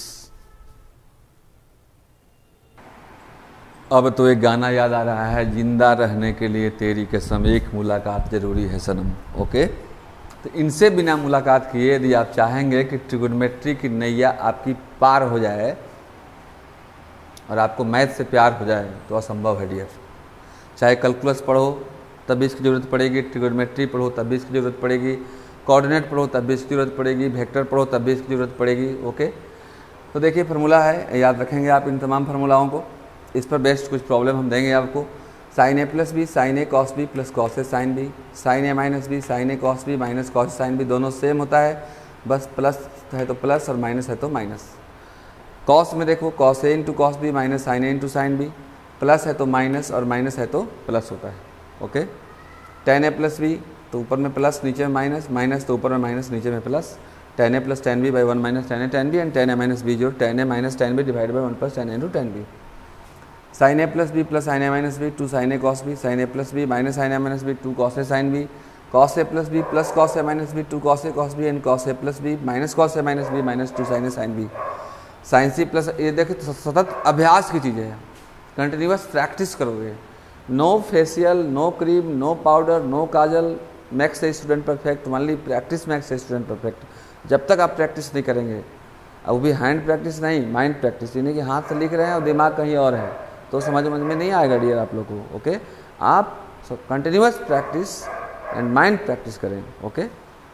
अब तो एक गाना याद आ रहा है, जिंदा रहने के लिए तेरी कसम एक मुलाकात जरूरी है सनम। ओके, तो इनसे बिना मुलाकात किए यदि आप चाहेंगे कि ट्रिगोनोमेट्री की नैया आपकी पार हो जाए और आपको मैथ से प्यार हो जाए तो असंभव है डियर। चाहे कैलकुलस पढ़ो तब भी इसकी ज़रूरत पड़ेगी, ट्रिगोनोमेट्री पढ़ो तब भी इसकी ज़रूरत पड़ेगी, कोऑर्डिनेट पढ़ो तब भी इसकी ज़रूरत पड़ेगी, वेक्टर पढ़ो तब भी इसकी ज़रूरत पड़ेगी। ओके, तो देखिए फार्मूला है, याद रखेंगे आप इन तमाम फार्मूलाओं को। इस पर बेस्ट कुछ प्रॉब्लम हम देंगे आपको। Sine A plus B sine A cos B plus cos A sine B, sine A minus B sine A cos B minus cos A sine B, दोनों सेम होता है, बस प्लस है तो प्लस और माइनस है तो माइनस। कॉस में देखो cos A into cos B minus sine A into sine B, plus है तो माइनस और माइनस है तो प्लस होता है। Okay, tan A plus B तो ऊपर में प्लस नीचे में माइनस, माइनस तो ऊपर में माइनस नीचे में plus, tan A plus tan B by 1 minus tan A tan B and tan A minus B जो tan A minus tan B divide by 1 plus tan A into tan B. Sine A plus B plus sine A minus B 2 sine A cos B, sine A plus B minus sine A minus B 2 cos A sine B, cos A plus B plus cos a minus B 2 cos a cos b and cos A plus B minus cos a minus b minus 2 sine a sine B. Sine c plus, ये देखिए सतत अभ्यास की चीज़ें हैं, continuous practice करोगे। No facial, no cream, no powder, no kajal, makes a student perfect, only practice makes a student perfect. जब तक आप प्रैक्टिस नहीं करेंगे, अब वो भी हैंड प्रैक्टिस नहीं, माइंड प्रैक्टिस, यानी कि हाथ से लिख रहे हैं और दिमाग कहीं और है, तो समझ में नहीं आएगा डियर आप लोग को। ओके, आप continuous practice and mind practice करें। Okay,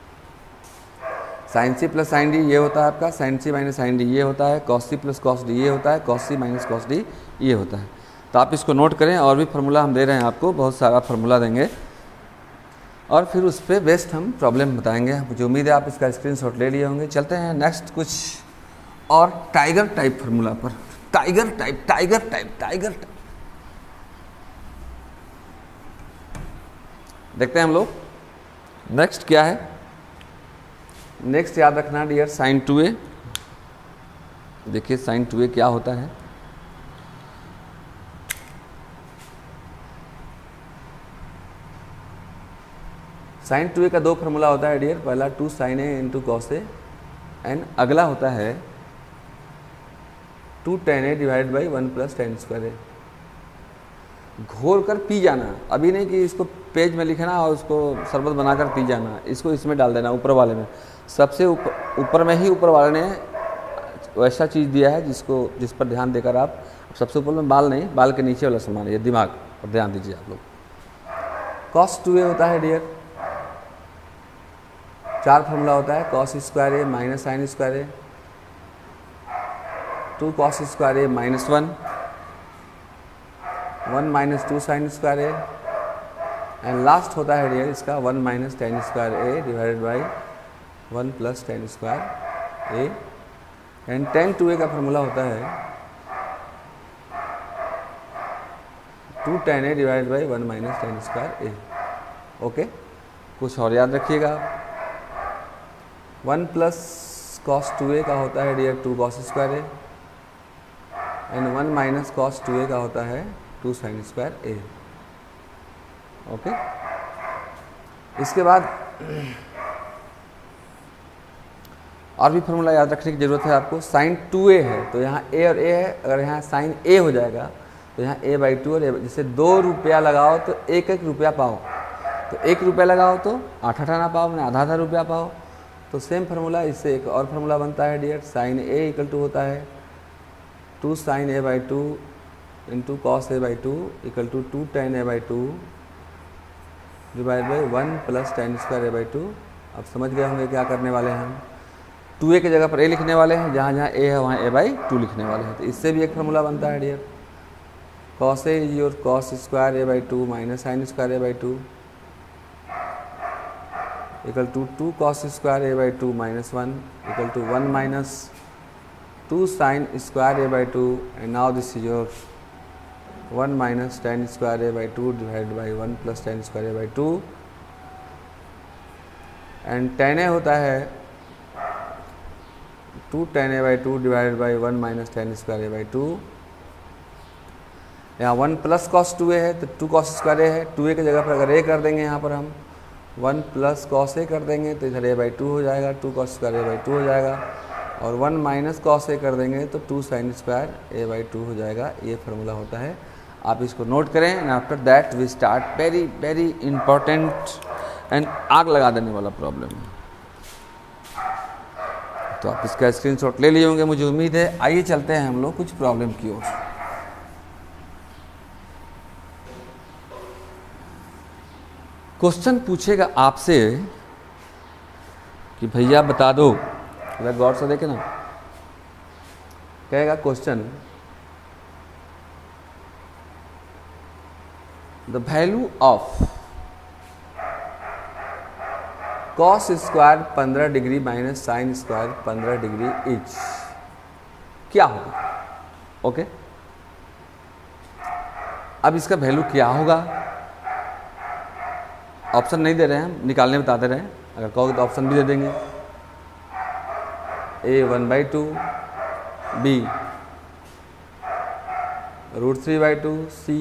sine c plus sine d ये होता है आपका, sine c minus sine d ये होता है, cos c plus cos d ये होता है, cos c minus cos d ये होता है। तो आप इसको नोट करें, और भी फार्मूला हम दे रहे हैं आपको, बहुत सारा फार्मूला देंगे और फिर उस पर बेस्ड हम प्रॉब्लम बताएंगे। मुझे उम्मीद है आप इसका स्क्रीनशॉट ले लिए होंगे। चलते हैं नेक्स्ट कुछ और टाइगर टाइप फार्मूला पर। Tiger type, tiger type, tiger type देखते हैं हम लोग। नेक्स्ट क्या है, नेक्स्ट याद रखना डियर, साइन 2a। देखिए साइन 2a क्या होता है। साइन 2a का दो फार्मूला होता है डियर, पहला 2 sin a into cos a, and अगला होता है 2 tan a divide by 1 plus tan square a. घोर कर पी जाना, अभी नहीं कि इसको पेज में लिखना और उसको शरबत बनाकर पी जाना, इसको इसमें डाल देना ऊपर वाले में। सबसे ऊपर में ही ऊपर वाले ने वैसा चीज़ दिया है जिस पर ध्यान देकर आप, सबसे ऊपर में बाल नहीं, बाल के नीचे वाला सामान है, ये दिमाग पर ध्यान दीजिए आप लोग। cos 2a होता है डियर, 4 फार्मूला होता है, cos square a minus sine square a, 2 cos square a minus 1 minus 2 sine square a, and last होता है डियर इसका 1 minus tan square a divided by 1 plus tan square a, and tan 2a का formula होता है 2 tan a divide by 1 minus tan square a. Okay, कुछ और याद रखिएगा, 1 प्लस cos 2a का होता है dear 2 cos square a, and 1 minus cos 2a का होता है 2 sin स्क्वायर ए। ओके, इसके बाद और भी फार्मूला याद रखने की ज़रूरत है आपको। साइन 2a है तो यहाँ a और a है, अगर यहाँ साइन a हो जाएगा तो यहाँ a/2 और a, जैसे 2 रुपया लगाओ तो 1 रुपया पाओ, तो 1 रुपया लगाओ तो 8 आना पाओ, मैंने आधा रुपया पाओ। तो सेम फार्मूला, इससे एक और फार्मूला बनता है dear, sine a equal to होता है 2 sin a/2 into cos a/2 equal to 2 tan a/2 divide by 1 plus tan square a/2। अब समझ गए होंगे क्या करने वाले हैं हम, 2a की जगह पर a लिखने वाले हैं, जहाँ जहाँ a है वहाँ a/2 लिखने वाले हैं। तो इससे भी एक फार्मूला बनता है dear, cos a is your cos square a/2 minus sine square a/2 equal to 2 cos square a/2 minus 1 equal to 1 minus 2 sin square a/2, and now this is your 1 minus tan square a/2 divide by 1 plus tan square a/2, and tan a होता है 2 tan a/2 divide by 1 minus tan square a/2। यहाँ 1 plus cos 2a है तो 2 cos square a है, 2a की जगह पर अगर a कर देंगे यहाँ पर हम 1 प्लस cos a कर देंगे तो इधर a/2 हो जाएगा, 2 cos स्क्वायर a/2 हो जाएगा, और 1 माइनस cos a कर देंगे तो 2 sin स्क्वायर a/2 हो जाएगा। ये फार्मूला होता है, आप इसको नोट करें। And after that we start very very important and आग लगा देने वाला प्रॉब्लम। तो आप इसका स्क्रीनशॉट ले लिए होंगे मुझे उम्मीद है। आइए चलते हैं हम लोग कुछ प्रॉब्लम की ओर। क्वेश्चन पूछेगा आपसे कि भैया बता दो, अगर गौर से देखे ना, कहेगा question the value of cos square 15 degree minus sine square 15 degree each क्या होगा। ओके, अब इसका वैल्यू क्या होगा, ऑप्शन नहीं दे रहे हैं हम, निकालने बताते रहे हैं, अगर कहोगे तो ऑप्शन भी दे देंगे, a 1/2, b √3/2, c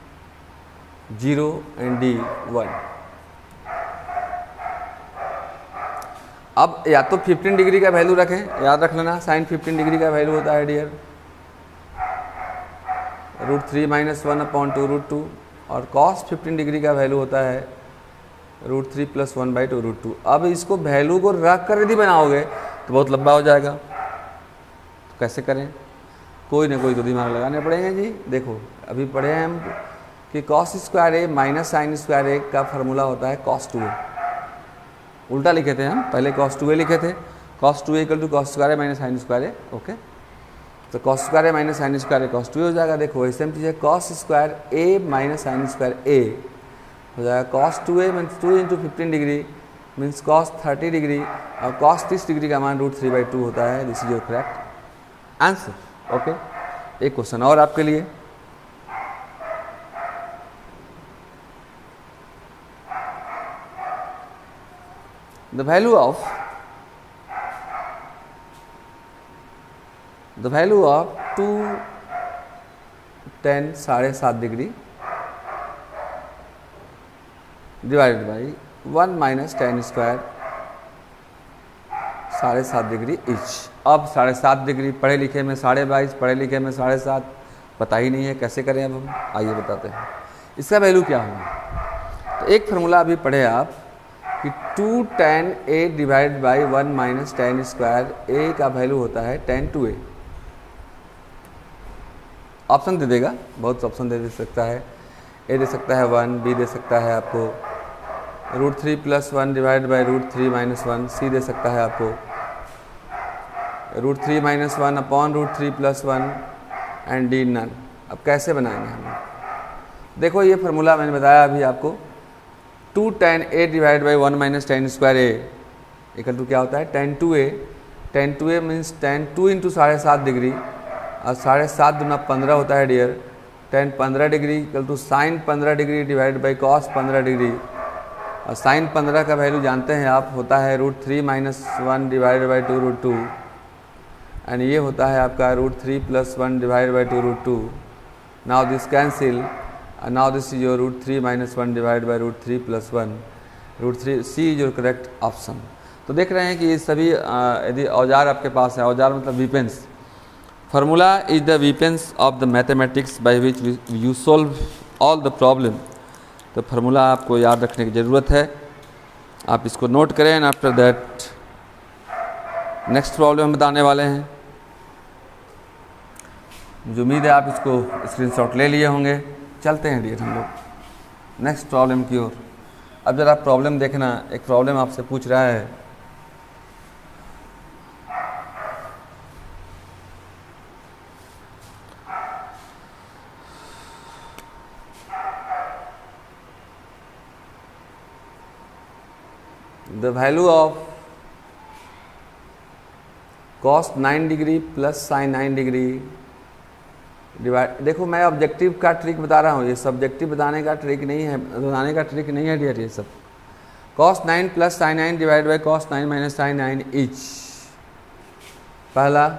0 and d 1। अब या तो 15 डिग्री का वैल्यू रखें, याद रख लेना साइन 15 डिग्री का वैल्यू होता है डियर √3 - 1/2 √2, और cos 15 डिग्री का वैल्यू होता है √3 + 1/2 √2। अब इसको वैल्यू को रख कर यदि बनाओगे तो बहुत लंबा हो जाएगा, तो कैसे करें? कोई ना कोई तो दिमाग लगाने पड़ेंगे जी। देखो अभी पढ़े हैं हम कि cos² माइनस sin² का फार्मूला होता है cos2a। उल्टा लिखे थे हम, पहले cos2a लिखे थे, cos2a = cos² minus sin²। Okay, तो cos² माइनस sin² cos2a हो जाएगा। देखो सेम चीज़ है, cos² माइनस sin² हो जाएगा cos2a means 2 × 15 degree means cos 30 degree, और cos 30 डिग्री का मान √3/2 होता है। This is your correct answer. Okay, एक क्वेश्चन और आपके लिए। The value of 2 tan 7.5 degree divided by 1 minus tan² 7.5 degree each. अब 7.5 डिग्री पढ़े लिखे में 22.5, पढ़े लिखे में 7.5, पता ही नहीं है कैसे करें। अब हम आइए बताते हैं इसका वैल्यू क्या होगा। तो एक फार्मूला अभी पढ़े आप कि 2 tan a divide by 1 minus tan²। a का वैल्यू होता है tan 2a। ऑप्शन दे देगा, बहुत ऑप्शन दे सकता है। a दे सकता है 1, b दे सकता है आपको √3 + 1 डिवाइड बाई √3 - 1, c दे सकता है आपको √3 - 1 अपॉन √3 + 1 एंड d नन। अब कैसे बनाएंगे हम? देखो ये फार्मूला मैंने बताया अभी आपको, 2 tan a divide by 1 minus tan²a equal to क्या होता है tan 2a। tan 2a means tan 2 × 7.5 degree, और 7.5 दूना 15 होता है dear. tan 15 degree equal to sin 15 degree divide by cos 15 degree, और sin 15 का वैल्यू जानते हैं आप, होता है √3 - 1 डिवाइड बाई 2 √2, एंड ये होता है आपका √3 + 1 divide by 2 √2। Now this cancel, now this is your √3 - 1 divide by √3 + 1 √3। C is your correct option. तो देख रहे हैं कि ये सभी यदि औजार आपके पास है, औजार मतलब weapons, formula is the weapons of the mathematics by which you solve all the problem. तो फार्मूला आपको याद रखने की ज़रूरत है, आप इसको नोट करें। And after that next problem हम बताने वाले हैं। मुझे उम्मीद है आप इसको स्क्रीनशॉट ले लिए होंगे। चलते हैं डियर हम लोग नेक्स्ट प्रॉब्लम की ओर। अब जरा प्रॉब्लम देखना, एक प्रॉब्लम आपसे पूछ रहा है the value of cos 9 degree plus sin 9 degree divide. देखो मैं ऑब्जेक्टिव का ट्रिक बता रहा हूँ, ये सब्जेक्टिव बताने का ट्रिक नहीं है, बताने का ट्रिक नहीं है डियर। ये सब cos 9 plus sin 9 divide by cos 9 minus sin 9 each. पहला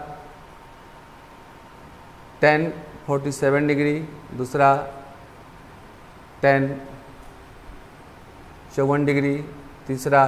tan 47 डिग्री, दूसरा tan 54 डिग्री, तीसरा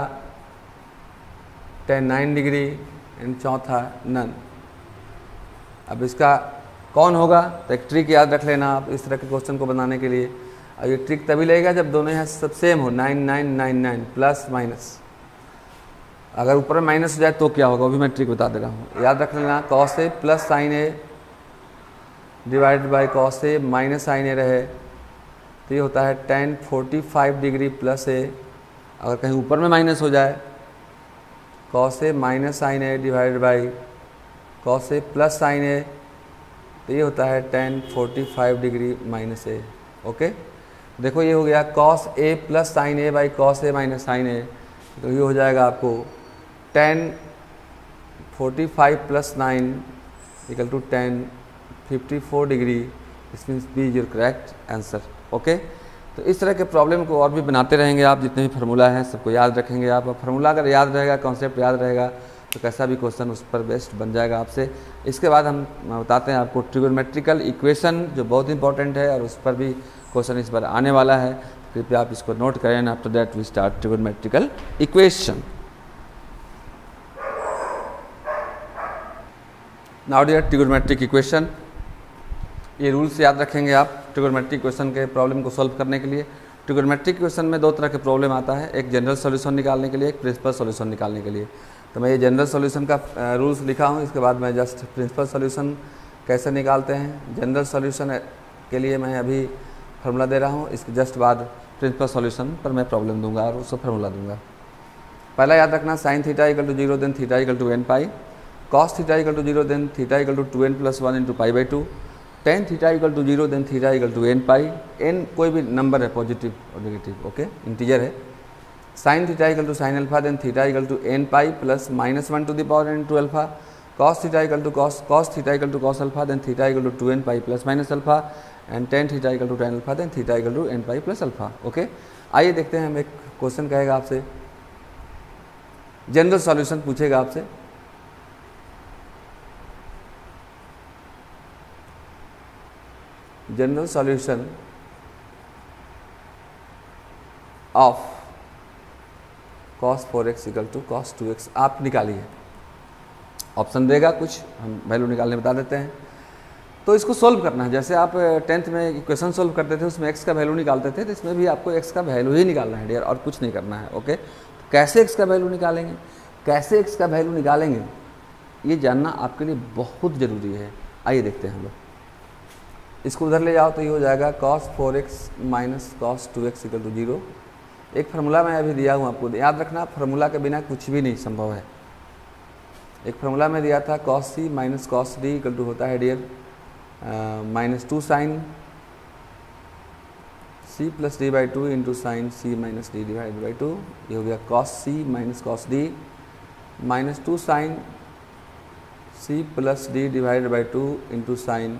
tan 9 डिग्री एंड चौथा नन। अब इसका कौन होगा? तो एक ट्रिक याद रख लेना आप इस तरह के क्वेश्चन को बनाने के लिए। और ये ट्रिक तभी लगेगा जब दोनों यहाँ सब सेम हो, 9 9 9 9 प्लस माइनस। अगर ऊपर में माइनस हो जाए तो क्या होगा, वो भी मैं ट्रिक बता दे रहा हूँ। याद रख लेना, cos a plus sin a divide by cos a minus sin a रहे तो ये होता है tan 45 डिग्री प्लस a। अगर कहीं ऊपर में माइनस हो जाए cos a minus sin a divide by cos a plus sin a तो ये होता है tan 45 degree minus a। Okay, देखो ये हो गया cos a plus sin a by cos a minus sin a, तो ये हो जाएगा आपको tan 45 plus 9 equal to tan 54 degree. This means B is your correct answer. Okay, तो इस तरह के प्रॉब्लम को और भी बनाते रहेंगे आप, जितने भी फार्मूला हैं सबको याद रखेंगे आप। फार्मूला अगर याद रहेगा, कॉन्सेप्ट याद रहेगा तो कैसा भी क्वेश्चन उस पर बेस्ट बन जाएगा आपसे। इसके बाद हम बताते हैं आपको ट्रिगोनोमेट्रिकल इक्वेशन, जो बहुत इंपॉर्टेंट है और उस पर भी क्वेश्चन इस बार आने वाला है। कृपया आप इसको नोट करें। After that we start trigonometrical equation. Now dear trigonometric equation, ये रूल्स याद रखेंगे आप ट्रिगोनोमेट्रिक इक्वेशन के प्रॉब्लम को सॉल्व करने के लिए। ट्रिगोनोमेट्रिक क्वेश्चन में दो तरह के प्रॉब्लम आता है, एक जनरल सॉल्यूशन निकालने के लिए, एक प्रिंसिपल सॉल्यूशन निकालने के लिए। तो मैं ये जनरल सॉल्यूशन का रूल्स लिखा हूँ, इसके बाद मैं जस्ट प्रिंसिपल सॉल्यूशन कैसे निकालते हैं, जनरल सॉल्यूशन के लिए मैं अभी फार्मूला दे रहा हूँ, इसके जस्ट बाद प्रिंसिपल सॉल्यूशन पर मैं प्रॉब्लम दूंगा और उसको फार्मूला दूंगा। पहला याद रखना, sine theta equal to 0 then theta equal to n pi, cos theta equal to 0 then theta equal to 2n+1 into pi by 2, tan theta equal to 0 then theta equal to n pi, n कोई भी number है positive और negative, okay, integer है। Sine theta equal to sine alpha then theta equal to n pi plus -1 to the power n to alpha, cos theta equal to cos theta equal to cos alpha then theta equal to 2n pi plus minus alpha, and tan theta equal to tan alpha then theta equal to n pi plus alpha, okay. आइए देखते हैं, हम एक question कहेगा आपसे, general solution पूछेगा आपसे। General solution of cos 4x equal to cos 2x आप निकालिए। ऑप्शन देगा कुछ, हम वैल्यू निकालने बता देते हैं। तो इसको सोल्व करना है, जैसे आप 10th में इक्वेशन सोल्व करते थे उसमें x का वैल्यू निकालते थे, तो इसमें भी आपको x का वैल्यू ही निकालना है डियर, और कुछ नहीं करना है, ओके। कैसे x का वैल्यू निकालेंगे, कैसे x का वैल्यू निकालेंगे, ये जानना आपके लिए बहुत ज़रूरी है। आइए देखते हैं हम लोग, इसको उधर ले जाओ तो ये हो जाएगा cos 4x minus cos 2x equal to 0। एक फार्मूला मैं अभी दिया हूँ, आपको याद रखना, फार्मूला के बिना कुछ भी नहीं संभव है। एक फार्मूला में दिया था cos c minus cos d equal to होता है dear -2 sine c plus d by 2 into sine c minus d divide by 2, ये हो गया cos c minus cos d -2 sine c plus d divide by 2 into sine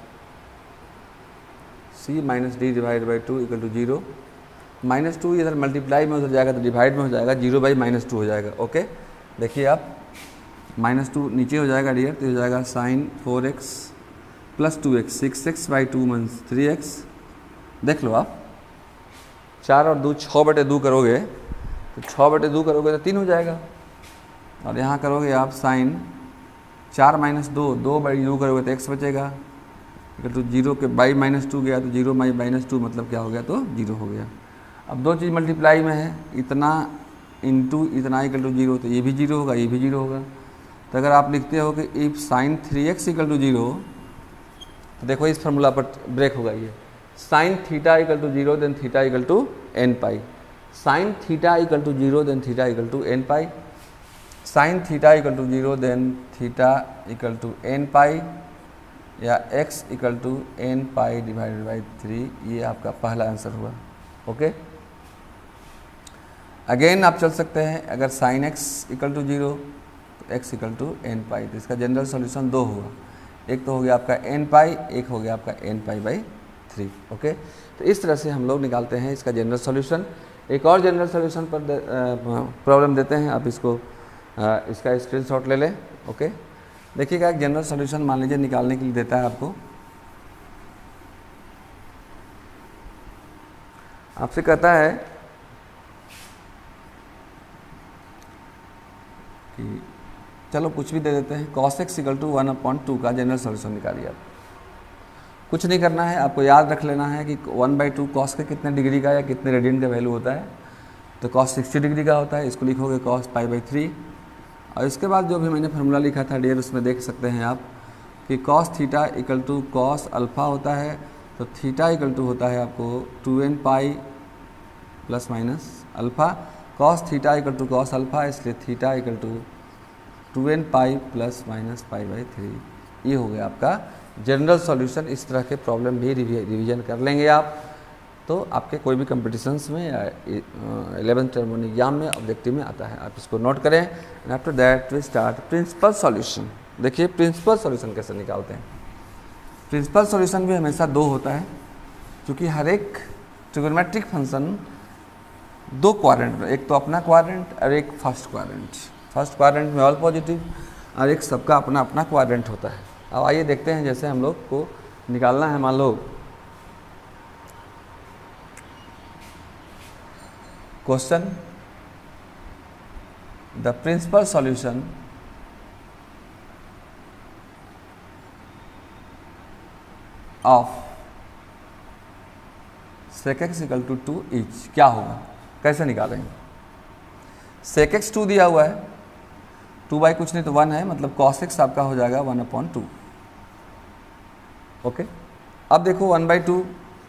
c minus d divide by 2 equal to 0। -2 इधर multiply में उधर जाएगा तो divide में हो जाएगा, 0 बाई -2 हो जाएगा, ओके। देखिए आप, -2 नीचे हो जाएगा डियर, तो हो जाएगा sign 4x plus 2x, 6x by 2 means 3x। देख लो आप, 4 और 2 6/2 करोगे तो 6/2 करोगे तो 3 हो जाएगा, और यहाँ करोगे आप साइन 4 - 2, 2/2 करोगे तो x बचेगा इक्वल टू 0 के बाई -2 गया तो 0 बाई -2 मतलब क्या हो गया, तो 0 हो गया। अब दो चीज़ मल्टीप्लाई में है, इतना इंटू इतना इक्वल टू 0, तो ये भी 0 होगा, ये भी 0 होगा। तो अगर आप लिखते हो कि if sign 3x equal to 0, तो देखो इस फार्मूला पर ब्रेक होगा, ये sine theta equal to 0 then theta equal to n pi, sine theta equal to 0 then theta equal to n pi, sine theta equal to 0 then theta equal to n pi, या x equal to n pi divided by 3, ये आपका पहला answer हुआ, okay. Again आप चल सकते हैं, अगर साइन x इक्वल टू 0 तो x equal to n pi, तो इसका जनरल सॉल्यूशन 2 हुआ, एक तो हो गया आपका एन पाई, एक हो गया आपका एन पाई बाई 3, ओके। तो इस तरह से हम लोग निकालते हैं इसका जनरल सॉल्यूशन। एक और जनरल सॉल्यूशन पर प्रॉब्लम देते हैं, आप इसको इसका स्क्रीनशॉट ले लें, ओके। देखिएगा, एक जनरल सॉल्यूशन मान लीजिए निकालने के लिए देता है आपको, आपसे कहता है कि चलो कुछ भी दे देते हैं, cos x इक्वल टू 1/2 का जनरल सॉल्यूशन निकालिए। आप कुछ नहीं करना है, आपको याद रख लेना है कि 1/2 cos के कितने डिग्री का या कितने रेडियन का वैल्यू होता है, तो cos 60 डिग्री का होता है, इसको लिखोगे cos π/3। और इसके बाद जो भी मैंने फार्मूला लिखा था डियर, उसमें देख सकते हैं आप कि cos theta equal to cos alpha होता है, तो थीटा इक्वल टू होता है आपको 2n pi plus minus alpha, cos theta equal to cos alpha, इसलिए theta equal to 2n pi plus minus π/3। ये हो गया आपका जनरल सॉल्यूशन। इस तरह के प्रॉब्लम भी रिवीजन कर लेंगे आप, तो आपके कोई भी कंपटीशंस में या 11th टर्म एग्जाम में ऑब्जेक्टिव में आता है, आप इसको नोट करें। And after that we start principal solution. देखिए प्रिंसिपल सॉल्यूशन कैसे निकालते हैं। प्रिंसिपल सॉल्यूशन भी हमेशा 2 होता है, क्योंकि हर एक ट्रिगोनोमेट्रिक फंक्शन 2 क्वाड्रेंट में, एक तो अपना क्वाड्रेंट और एक फर्स्ट क्वाड्रेंट। फर्स्ट क्वाड्रेंट में ऑल पॉजिटिव और एक सबका अपना अपना क्वाड्रेंट होता है। अब आइए देखते हैं, जैसे हम लोग को निकालना है, मान लो question the principal solution of sec x equal to 2 each क्या होगा, कैसे निकालेंगे। sec x 2 दिया हुआ है, 2 बाई कुछ नहीं तो 1 है, मतलब cos x आपका हो जाएगा 1/2। ओके, अब देखो 1/2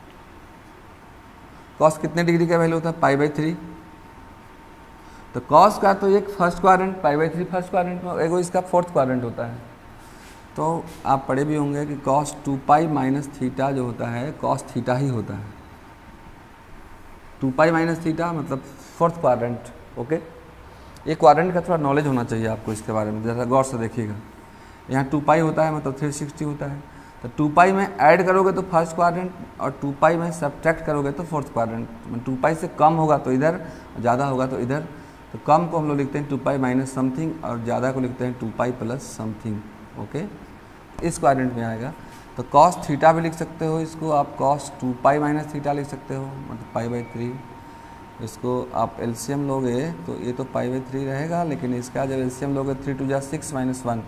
cos कितने डिग्री का वैल्यू होता है, π/3। तो cos का तो एक फर्स्ट क्वाड्रेंट, π/3 फर्स्ट क्वाड्रेंट में, एगो इसका फोर्थ क्वाड्रेंट होता है। तो आप पढ़े भी होंगे कि cos 2π माइनस थीटा जो होता है cos थीटा ही होता है। 2π माइनस थीटा मतलब फोर्थ क्वाड्रेंट। ओके, ये क्वाड्रेंट का थोड़ा नॉलेज होना चाहिए आपको इसके बारे में, जरा गौर से देखिएगा। यहाँ 2π होता है मतलब 360 होता है, तो 2π में ऐड करोगे तो फर्स्ट क्वाड्रेंट और 2π में सब्ट्रैक्ट करोगे तो फोर्थ क्वाड्रेंट। 2π से कम होगा तो इधर, ज़्यादा होगा तो इधर। तो कम को हम लोग लिखते हैं 2π माइनस समथिंग और ज़्यादा को लिखते हैं 2π प्लस समथिंग। ओके, इस क्वाड्रेंट में आएगा। तो cos थीटा भी लिख सकते हो, इसको आप cos 2π माइनस थीटा लिख सकते हो, मतलब π/3। इसको आप एलसीएम लोगे तो ये तो π/3 रहेगा, लेकिन इसका जब एलसीएम लोगे 3 × 6 - 1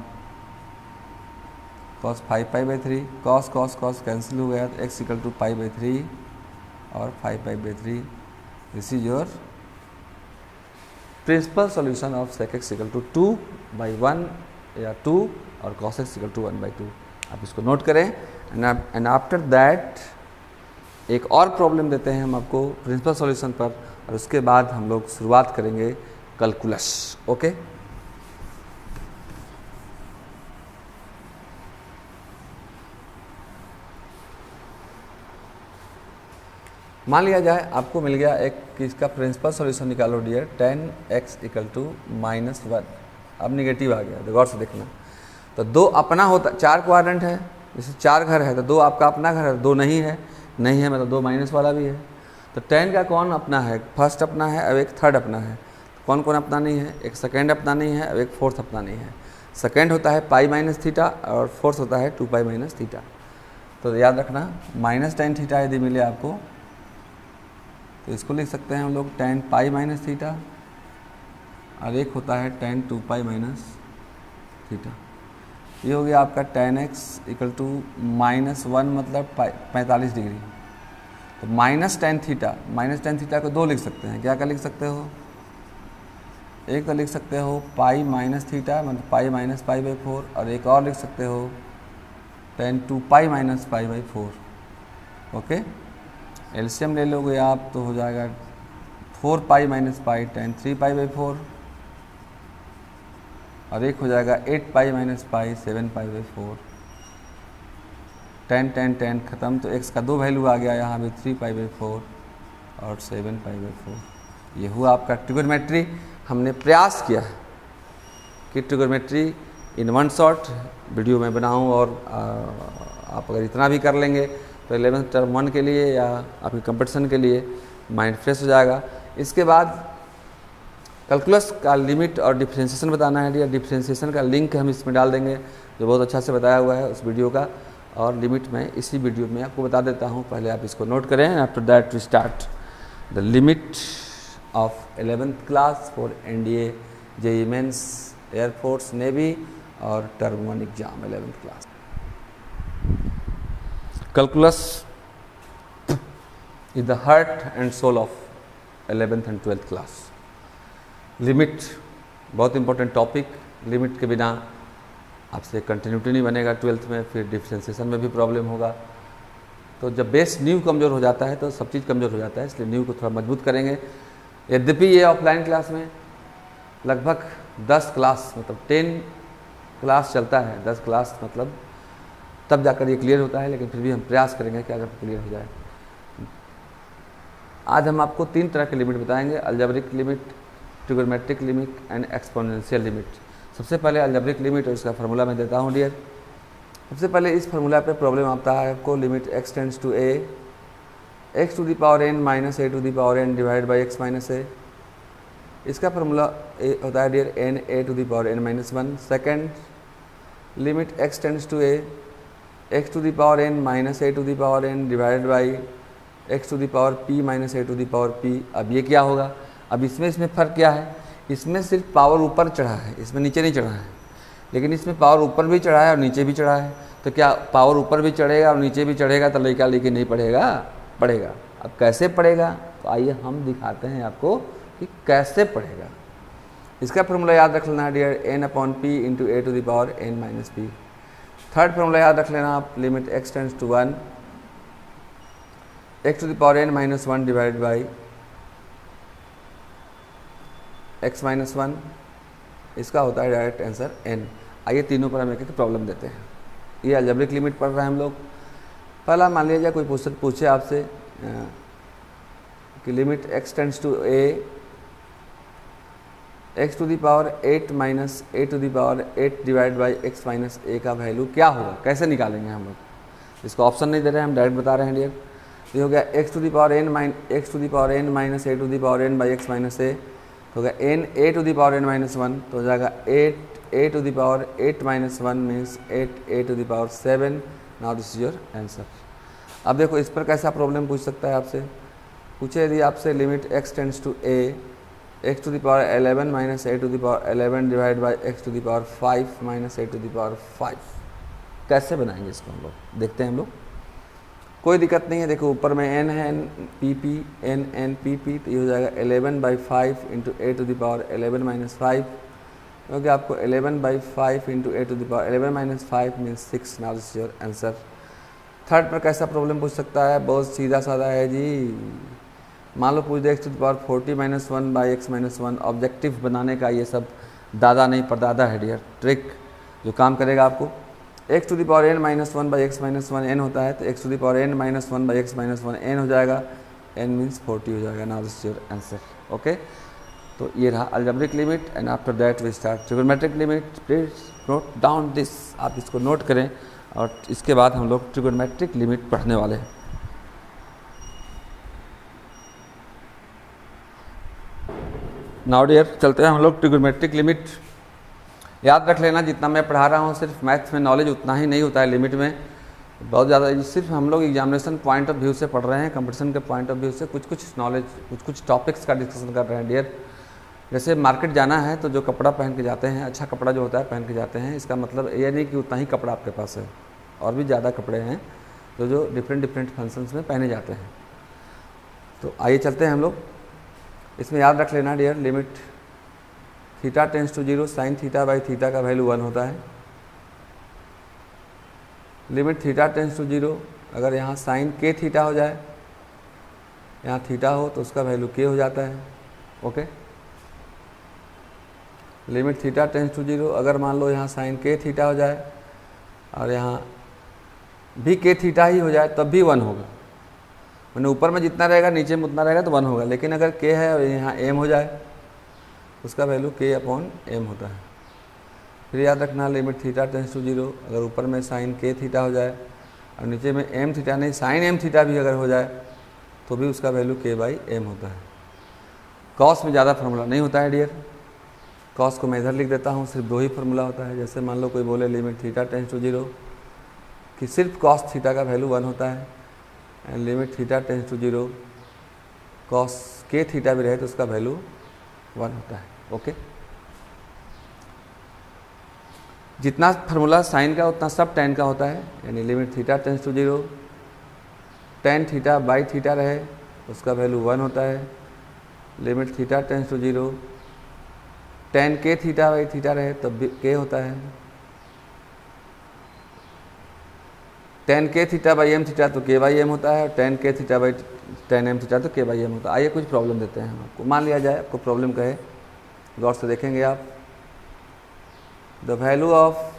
cos 5π/3, cos कैंसिल हो गया तो x इक्वल टू π/3 और 5π/3। This is your principal solution of sec x equal to 2/1 या 2 और cos x इक्वल टू 1/2। आप इसको नोट करें। एंड आफ्टर दैट एक और प्रॉब्लम देते हैं हम आपको प्रिंसिपल सॉल्यूशन पर, और उसके बाद हम लोग शुरुआत करेंगे कैलकुलस। ओके, मान लिया जाए आपको मिल गया एक कि इसका प्रिंसिपल सॉल्यूशन निकालो dear, tan x equal to -1। अब निगेटिव आ गया, तो गौर से देखना। तो 2 अपना होता, 4 क्वाड्रेंट है, जैसे 4 घर है तो 2 आपका अपना घर है, 2 नहीं है मतलब 2 माइनस वाला भी है। तो tan का कौन अपना है, फर्स्ट अपना है, अब एक थर्ड अपना है। कौन कौन अपना नहीं है, एक सेकेंड अपना नहीं है, अब एक फोर्थ अपना नहीं है। सेकेंड होता है π माइनस थीटा और फोर्थ होता है 2π माइनस थीटा। तो याद रखना -tan थीटा यदि मिले आपको तो इसको लिख सकते हैं हम लोग tan π माइनस थीटा, और एक होता है tan 2π माइनस थीटा। ये हो गया आपका tan x इक्वल टू -1 मतलब 45 डिग्री। तो -tan थीटा को 2 लिख सकते हैं, क्या लिख सकते हो, एक तो लिख सकते हो π माइनस थीटा मतलब π माइनस π/4, और एक और लिख सकते हो tan 2π माइनस π/4। ओके, एलसीएम ले लोगे आप तो हो जाएगा 4π माइनस π tan 3π/4, और एक हो जाएगा 8π माइनस π 7π/4। tan खत्म, तो x का 2 वैल्यू आ गया यहाँ भी 3π/4 और 7π/4। ये हुआ आपका ट्रिगोनोमेट्री। हमने प्रयास किया है कि trigonometry in one shot video में बनाऊं, और आप अगर इतना भी कर लेंगे तो 11th टर्म 1 के लिए या आपके कंपटीशन के लिए माइंड फ्रेश हो जाएगा। इसके बाद कैलकुलस का लिमिट और डिफरेंशिएशन बताना है। या डिफरेंशिएशन का लिंक हम इसमें डाल देंगे, जो बहुत अच्छा से बताया हुआ है उस वीडियो का, और लिमिट मैं इसी वीडियो में आपको बता देता हूँ। पहले आप इसको नोट करें। After that we start the limit of 11th class for NDA, JEE mains, air force, navy और term 1 exam 11th class. Calculus is the heart and soul of 11th and 12th class. Limit बहुत important topic. Limit के बिना आपसे continuity नहीं बनेगा 12th में, फिर differentiation में भी प्रॉब्लम होगा। तो जब बेस न्यू कमज़ोर हो जाता है तो सब चीज़ कमज़ोर हो जाता है, इसलिए न्यू को थोड़ा मजबूत करेंगे। यद्यपि ये ऑफलाइन क्लास में लगभग 10 क्लास मतलब 10 क्लास चलता है, 10 क्लास मतलब तब जाकर ये क्लियर होता है, लेकिन फिर भी हम प्रयास करेंगे कि अगर क्लियर हो जाए। आज हम आपको 3 तरह के लिमिट बताएंगे, algebraic limit, trigonometric limit and exponential limit. सबसे पहले अलजेब्रिक लिमिट और उसका फार्मूला मैं देता हूँ डियर। सबसे पहले इस फार्मूला पे प्रॉब्लम आता है आपको, limit x tends to a, x to the power n minus a to the power n divide by x minus a। इसका फार्मूला होता है dear n a to the power n minus 1। Second limit x tends to a, x to the power n minus a to the power n divide by x to the power p minus a to the power p। अब ये क्या होगा, अब इसमें फ़र्क क्या है, इसमें सिर्फ पावर ऊपर चढ़ा है, इसमें नीचे नहीं चढ़ा है। लेकिन इसमें पावर ऊपर भी चढ़ा है और नीचे भी चढ़ा है। तो क्या पावर ऊपर भी चढ़ेगा और नीचे भी चढ़ेगा तो लड़का लेके नहीं पढ़ेगा, पढ़ेगा। अब कैसे पढ़ेगा, तो आइए हम दिखाते हैं आपको कि कैसे पढ़ेगा। इसका फॉर्मूला याद रख लेना dear, n/p into a to the power n minus P. Third formula याद रख लेना आप, limit x tends to 1 x to the power n minus 1 divide by x minus 1, इसका होता है डायरेक्ट आंसर n। आइए तीनों पर हम एक एक प्रॉब्लम देते हैं। ये अलजेब्रिक लिमिट पढ़ रहे हैं हम लोग। पहला मान लीजिए कोई पूछे आपसे कि limit x tends to a x to the power 8 minus a to the power 8 divide by x minus a का वैल्यू क्या होगा, कैसे निकालेंगे हम लोग। इसको ऑप्शन नहीं दे रहे हैं, हम डायरेक्ट बता रहे हैं डियर। ये हो गया x to the power n minus a to the power n by x minus a, तो हो गया n a to the power n minus 1, तो हो जाएगा 8 a to the power 8 minus 1 means 8 a to the power 7। Now this is your answer. अब देखो इस पर कैसा प्रॉब्लम पूछ सकता है आपसे, पूछे यदि आपसे limit x tends to a x to the power 11 minus a to the power 11 divide by x to the power 5 minus a to the power 5, कैसे बनाएंगे इसको हम लोग, देखते हैं हम लोग। कोई दिक्कत नहीं है, देखो ऊपर में n है, n p p, तो ये हो जाएगा 11 by 5 into a to the power 11 minus 5, क्योंकि आपको 11 by 5 into a to the power 11 minus 5 means 6। Now this is your answer. Third पर कैसा प्रॉब्लम पूछ सकता है, बहुत सीधा साधा है जी। मान लो पूछ दे x to the power 40 minus 1 by X minus 1। Objective बनाने का ये सब दादा नहीं परदादा है डियर, ट्रिक जो काम करेगा आपको। x to the power n minus 1 by X minus 1 n होता है, तो x to the power n minus 1 by X minus 1 n हो जाएगा, n मीन्स 40 हो जाएगा। Now this is your answer. Okay, तो ये रहा algebraic limit and after that we start trigonometric limit. Please note down this, आप इसको note करें और इसके बाद हम लोग ट्रिगोनोमेट्रिक लिमिट पढ़ने वाले हैं। नाउ डियर चलते हैं हम लोग ट्रिगोनोमेट्रिक लिमिट। याद रख लेना जितना मैं पढ़ा रहा हूँ सिर्फ मैथ्स में नॉलेज उतना ही नहीं होता है, लिमिट में बहुत ज़्यादा। सिर्फ हम लोग एग्जामिनेशन पॉइंट ऑफ व्यू से पढ़ रहे हैं, कंपटीशन के पॉइंट ऑफ व्यू से कुछ नॉलेज कुछ टॉपिक्स का डिस्कशन कर रहे हैं डियर। जैसे मार्केट जाना है तो जो कपड़ा पहन के जाते हैं, अच्छा कपड़ा जो होता है पहन के जाते हैं, इसका मतलब ये नहीं कि उतना ही कपड़ा आपके पास है, और भी ज़्यादा कपड़े हैं जो डिफरेंट फंक्शंस में पहने जाते हैं। तो आइए चलते हैं हम लोग। इसमें याद रख लेना dear, limit theta tends to 0 sine theta by theta का वैल्यू 1 होता है। लिमिट थीटा टेंस टू 0, अगर यहाँ साइन के थीटा हो जाए, यहाँ थीटा हो तो उसका वैल्यू के हो जाता है। Okay, limit theta tends to 0, अगर मान लो यहाँ साइन के थीटा हो जाए और यहाँ भी के थीटा ही हो जाए तब भी 1 होगा। मैंने ऊपर में जितना रहेगा नीचे में उतना रहेगा तो 1 होगा, लेकिन अगर के है और यहाँ m हो जाए उसका वैल्यू के अपॉन m होता है। फिर याद रखना लिमिट थीटा टेंस टू 0, अगर ऊपर में साइन के थीटा हो जाए और नीचे में m थीटा नहीं साइन m थीटा भी अगर हो जाए तो भी उसका वैल्यू के बाई m होता है। कॉस में ज़्यादा फार्मूला नहीं होता है डियर, कॉस को मैं इधर लिख देता हूँ, सिर्फ 2 ही फार्मूला होता है। जैसे मान लो कोई बोले लिमिट थीटा टेंस टू 0 कि सिर्फ कॉस थीटा का वैल्यू 1 होता है, and limit theta tends to 0 cos के थीटा भी रहे तो उसका वैल्यू 1 होता है। ओके, जितना फार्मूला साइन का उतना सब टेन का होता है, यानी limit theta tends to 0 tan theta by theta रहे उसका वैल्यू 1 होता है। Limit theta tends to 0 tan K theta by theta रहे तब भी के होता है। Ten K theta by M theta तो के बाई एम होता है, और tan K theta by tan M theta तो के बाई एम होता है। आइए कुछ प्रॉब्लम देते हैं हम आपको। मान लिया जाए आपको प्रॉब्लम कहे, गौर से देखेंगे आप, द वैल्यू ऑफ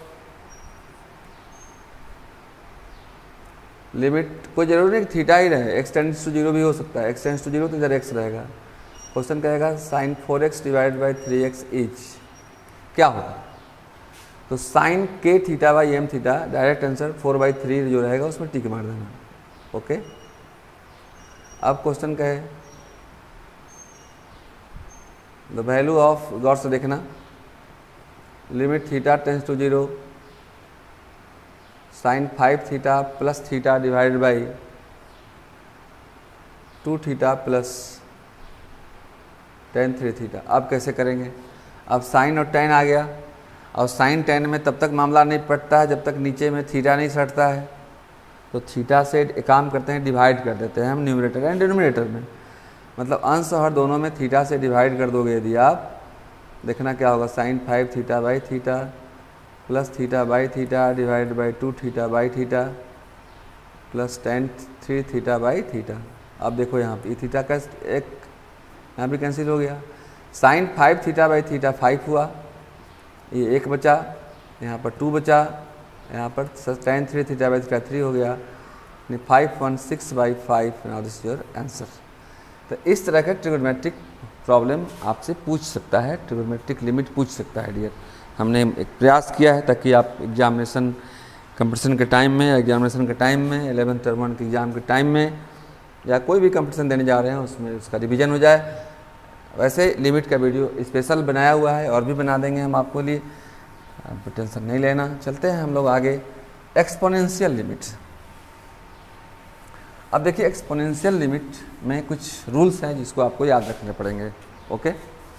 लिमिट, कोई जरूरी नहीं थीटा ही रहे, एक्स टेंस टू 0 भी हो सकता है, एक्स टेंस टू 0 तो इधर एक्स रहेगा। क्वेश्चन कहेगा sign 4x divide by 3x each क्या होगा, तो sine K theta by M theta direct answer 4/3 जो रहेगा उसमें टिक मार देना। ओके, अब क्वेश्चन कहे द वैल्यू ऑफ, गौर से देखना, limit theta tends to 0 sine 5 theta plus theta divide by 2 theta plus tan 3 theta. अब कैसे करेंगे, अब साइन और टेन आ गया, और साइन टेन में तब तक मामला नहीं पड़ता है जब तक नीचे में थीटा नहीं सटता है। तो थीटा से एक काम करते हैं, डिवाइड कर देते हैं हम न्यूमरेटर एंड डिनोमिनेटर में, मतलब अंश और दोनों में थीटा से डिवाइड कर दोगे यदि आप, देखना क्या होगा, sine 5 theta by theta plus theta by theta divide by 2 theta by theta plus tan 3 theta by theta. अब देखो यहाँ पे थीटा का एक यहाँ भी कैंसिल हो गया, साइन 5 थीटा बाई थीटा 5 हुआ, ये 1 बचा, यहाँ पर 2 बचा, यहाँ पर tan 3 थीटा बाई थीटा 3 हो गया, 516/5। Now this your answer. तो इस तरह का ट्रिगोनोमेट्रिक प्रॉब्लम आपसे पूछ सकता है, ट्रिगोनोमेट्रिक लिमिट पूछ सकता है डियर। हमने एक प्रयास किया है ताकि आप एग्जामिनेशन कंपटीशन के टाइम में, एग्जामिनेशन के टाइम में, 11th टर्म 1 के एग्ज़ाम के टाइम में या कोई भी कंपटीशन देने जा रहे हैं उसमें उसका रिवीजन हो जाए। वैसे लिमिट का वीडियो स्पेशल बनाया हुआ है और भी बना देंगे हम आपको लिए, आप टेंशन नहीं लेना। चलते हैं हम लोग आगे, एक्सपोनेंशियल लिमिट। अब देखिए एक्सपोनेंशियल लिमिट में कुछ रूल्स हैं जिसको आपको याद रखने पड़ेंगे। ओके,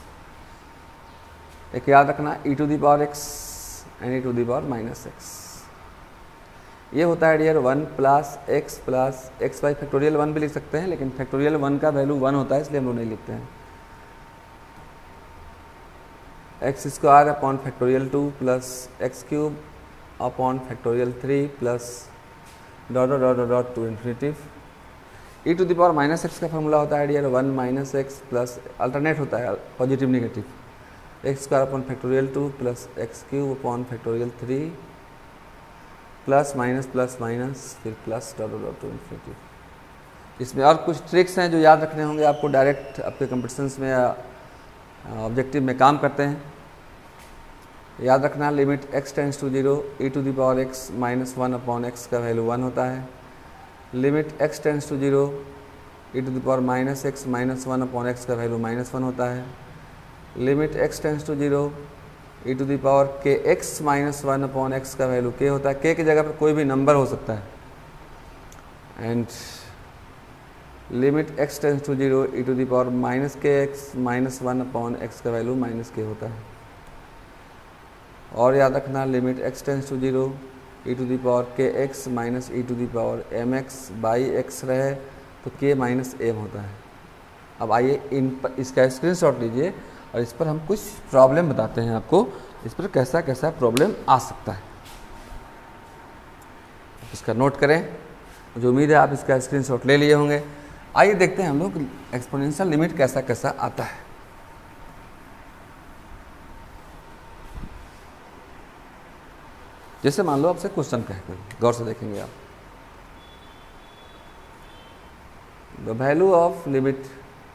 एक याद रखना e to the power x and e to the power minus x, ये होता है dear 1 plus x by factorial 1 भी लिख सकते हैं, लेकिन फैक्टोरियल 1 का वैल्यू 1 होता है इसलिए हम लोग नहीं लिखते हैं। x square upon factorial 2 plus X cube upon factorial 3 plus dot dot dot dot to infinitive. e to the power minus X का फॉर्मूला होता है dear 1 minus X plus alternate होता है positive negative, X square upon factorial 2 plus X cube upon factorial 3 plus minus फिर plus dot dot to infinitive. इसमें और कुछ tricks हैं जो याद रखने होंगे आपको, डायरेक्ट आपके कंपटीशंस में या ऑब्जेक्टिव में काम करते हैं। याद रखना limit x tends to 0 e to the power x minus 1 upon x का वैल्यू 1 होता है। Limit x tends to 0 e to the power minus x minus 1 upon x का वैल्यू माइनस 1 होता है। Limit x tends to 0 e to the power K x minus 1 upon x का value k होता है। k की जगह पर कोई भी नंबर हो सकता है। And limit x tends to 0 e to the power minus K X minus 1 upon x का वैल्यू माइनस k होता है। और याद रखना limit x tends to 0 e to the power K X minus e to the power mx by x रहे तो k minus m होता है। अब आइए इसका स्क्रीनशॉट लीजिए और इस पर हम कुछ प्रॉब्लम बताते हैं आपको, इस पर कैसा कैसा प्रॉब्लम आ सकता है, इसका नोट करें। मुझे उम्मीद है आप इसका स्क्रीनशॉट ले लिए होंगे। आइए देखते हैं हम लोग एक्सपोनेंशियल लिमिट कैसा कैसा आता है। जैसे मान लो आपसे क्वेश्चन कहे कोई, गौर से देखेंगे आप, the value of limit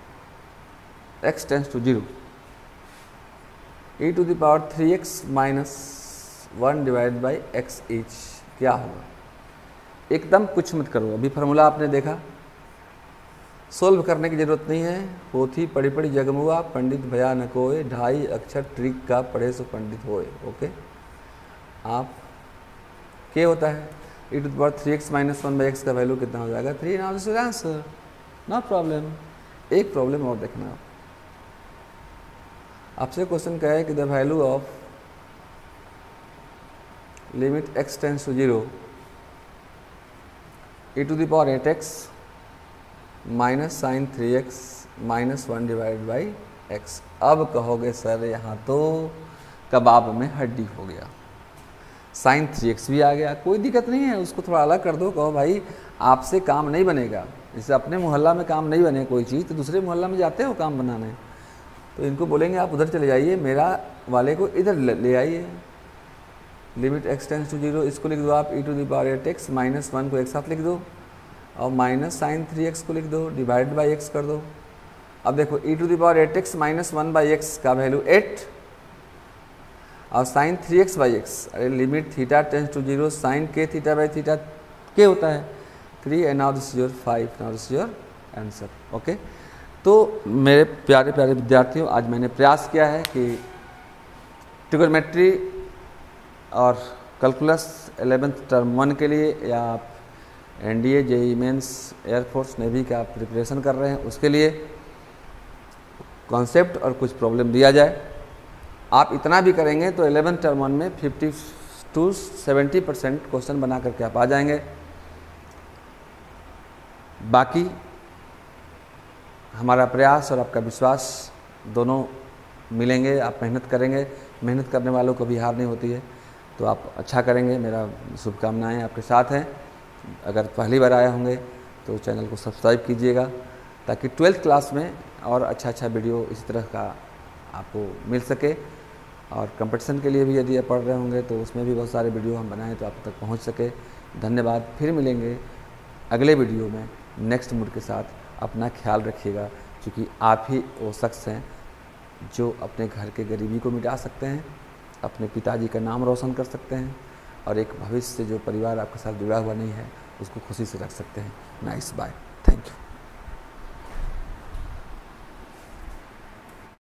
x tends to 0 e to the power 3x minus 1 divide by x इच क्या होगा। एकदम कुछ मत करो, अभी फार्मूला आपने देखा, सोल्व करने की ज़रूरत नहीं है। पोथी पढ़ी पढ़ी जगमुआ पंडित भया न कोय, 2.5 अक्षर ट्रिक का पढ़े सो पंडित होए। ओके, आप क्या होता है e to the power 3x minus 1 by X का वैल्यू कितना हो जाएगा 3। Now this is answer, no problem. एक प्रॉब्लम और देखना, आपसे क्वेश्चन क्या है कि the value of limit x tends to 0 e to the power 8x minus sine 3x minus 1 divide by x। अब कहोगे सर यहाँ तो कबाब में हड्डी हो गया, साइन 3x भी आ गया, कोई दिक्कत नहीं है, उसको थोड़ा अलग कर दो, कहो भाई आपसे काम नहीं बनेगा। जैसे अपने मोहल्ला में काम नहीं बने कोई चीज़ तो दूसरे मोहल्ला में जाते हो काम बनाने, तो इनको बोलेंगे आप उधर चले जाइए, मेरा वाले को इधर ले आइए। लिमिट x टेंस टू 0 इसको लिख दो आप e to the power 8x minus 1 को एक साथ लिख दो और माइनस साइन 3x को लिख दो, डिवाइड बाई x कर दो। अब देखो e to the power 8x minus 1 by X का वैल्यू 8 और साइन 3x बाई एक्स, अरे limit theta tends to 0 sine k theta by theta k होता है 3 and now this is your 5। Now this is your answer. Okay, तो मेरे प्यारे प्यारे विद्यार्थियों, आज मैंने प्रयास किया है कि ट्रिगोनोमेट्री और कैलकुलस 11th टर्म 1 के लिए या आप NDA JEE mains air force navy का प्रिपरेशन कर रहे हैं उसके लिए कॉन्सेप्ट और कुछ प्रॉब्लम दिया जाए। आप इतना भी करेंगे तो 11th टर्म 1 में 50 to 70% क्वेश्चन बना करके आप आ जाएंगे। बाकी हमारा प्रयास और आपका विश्वास दोनों मिलेंगे। आप मेहनत करेंगे, मेहनत करने वालों को भी हार नहीं होती है, तो आप अच्छा करेंगे। मेरा शुभकामनाएं आपके साथ हैं। अगर पहली बार आए होंगे तो चैनल को सब्सक्राइब कीजिएगा, ताकि 12th क्लास में और अच्छा वीडियो इसी तरह का आपको मिल सके। और कंपटीशन के लिए भी यदि आप पढ़ रहे होंगे तो उसमें भी बहुत सारे वीडियो हम बनाएं तो आप तक पहुंच सके। धन्यवाद। फिर मिलेंगे अगले वीडियो में नेक्स्ट मूड के साथ। अपना ख्याल रखिएगा, क्योंकि आप ही वो शख्स हैं जो अपने घर के गरीबी को मिटा सकते हैं, अपने पिताजी का नाम रोशन कर सकते हैं, और एक भविष्य जो परिवार आपके साथ जुड़ा हुआ नहीं है उसको खुशी से रख सकते हैं। Nice bye, thank you.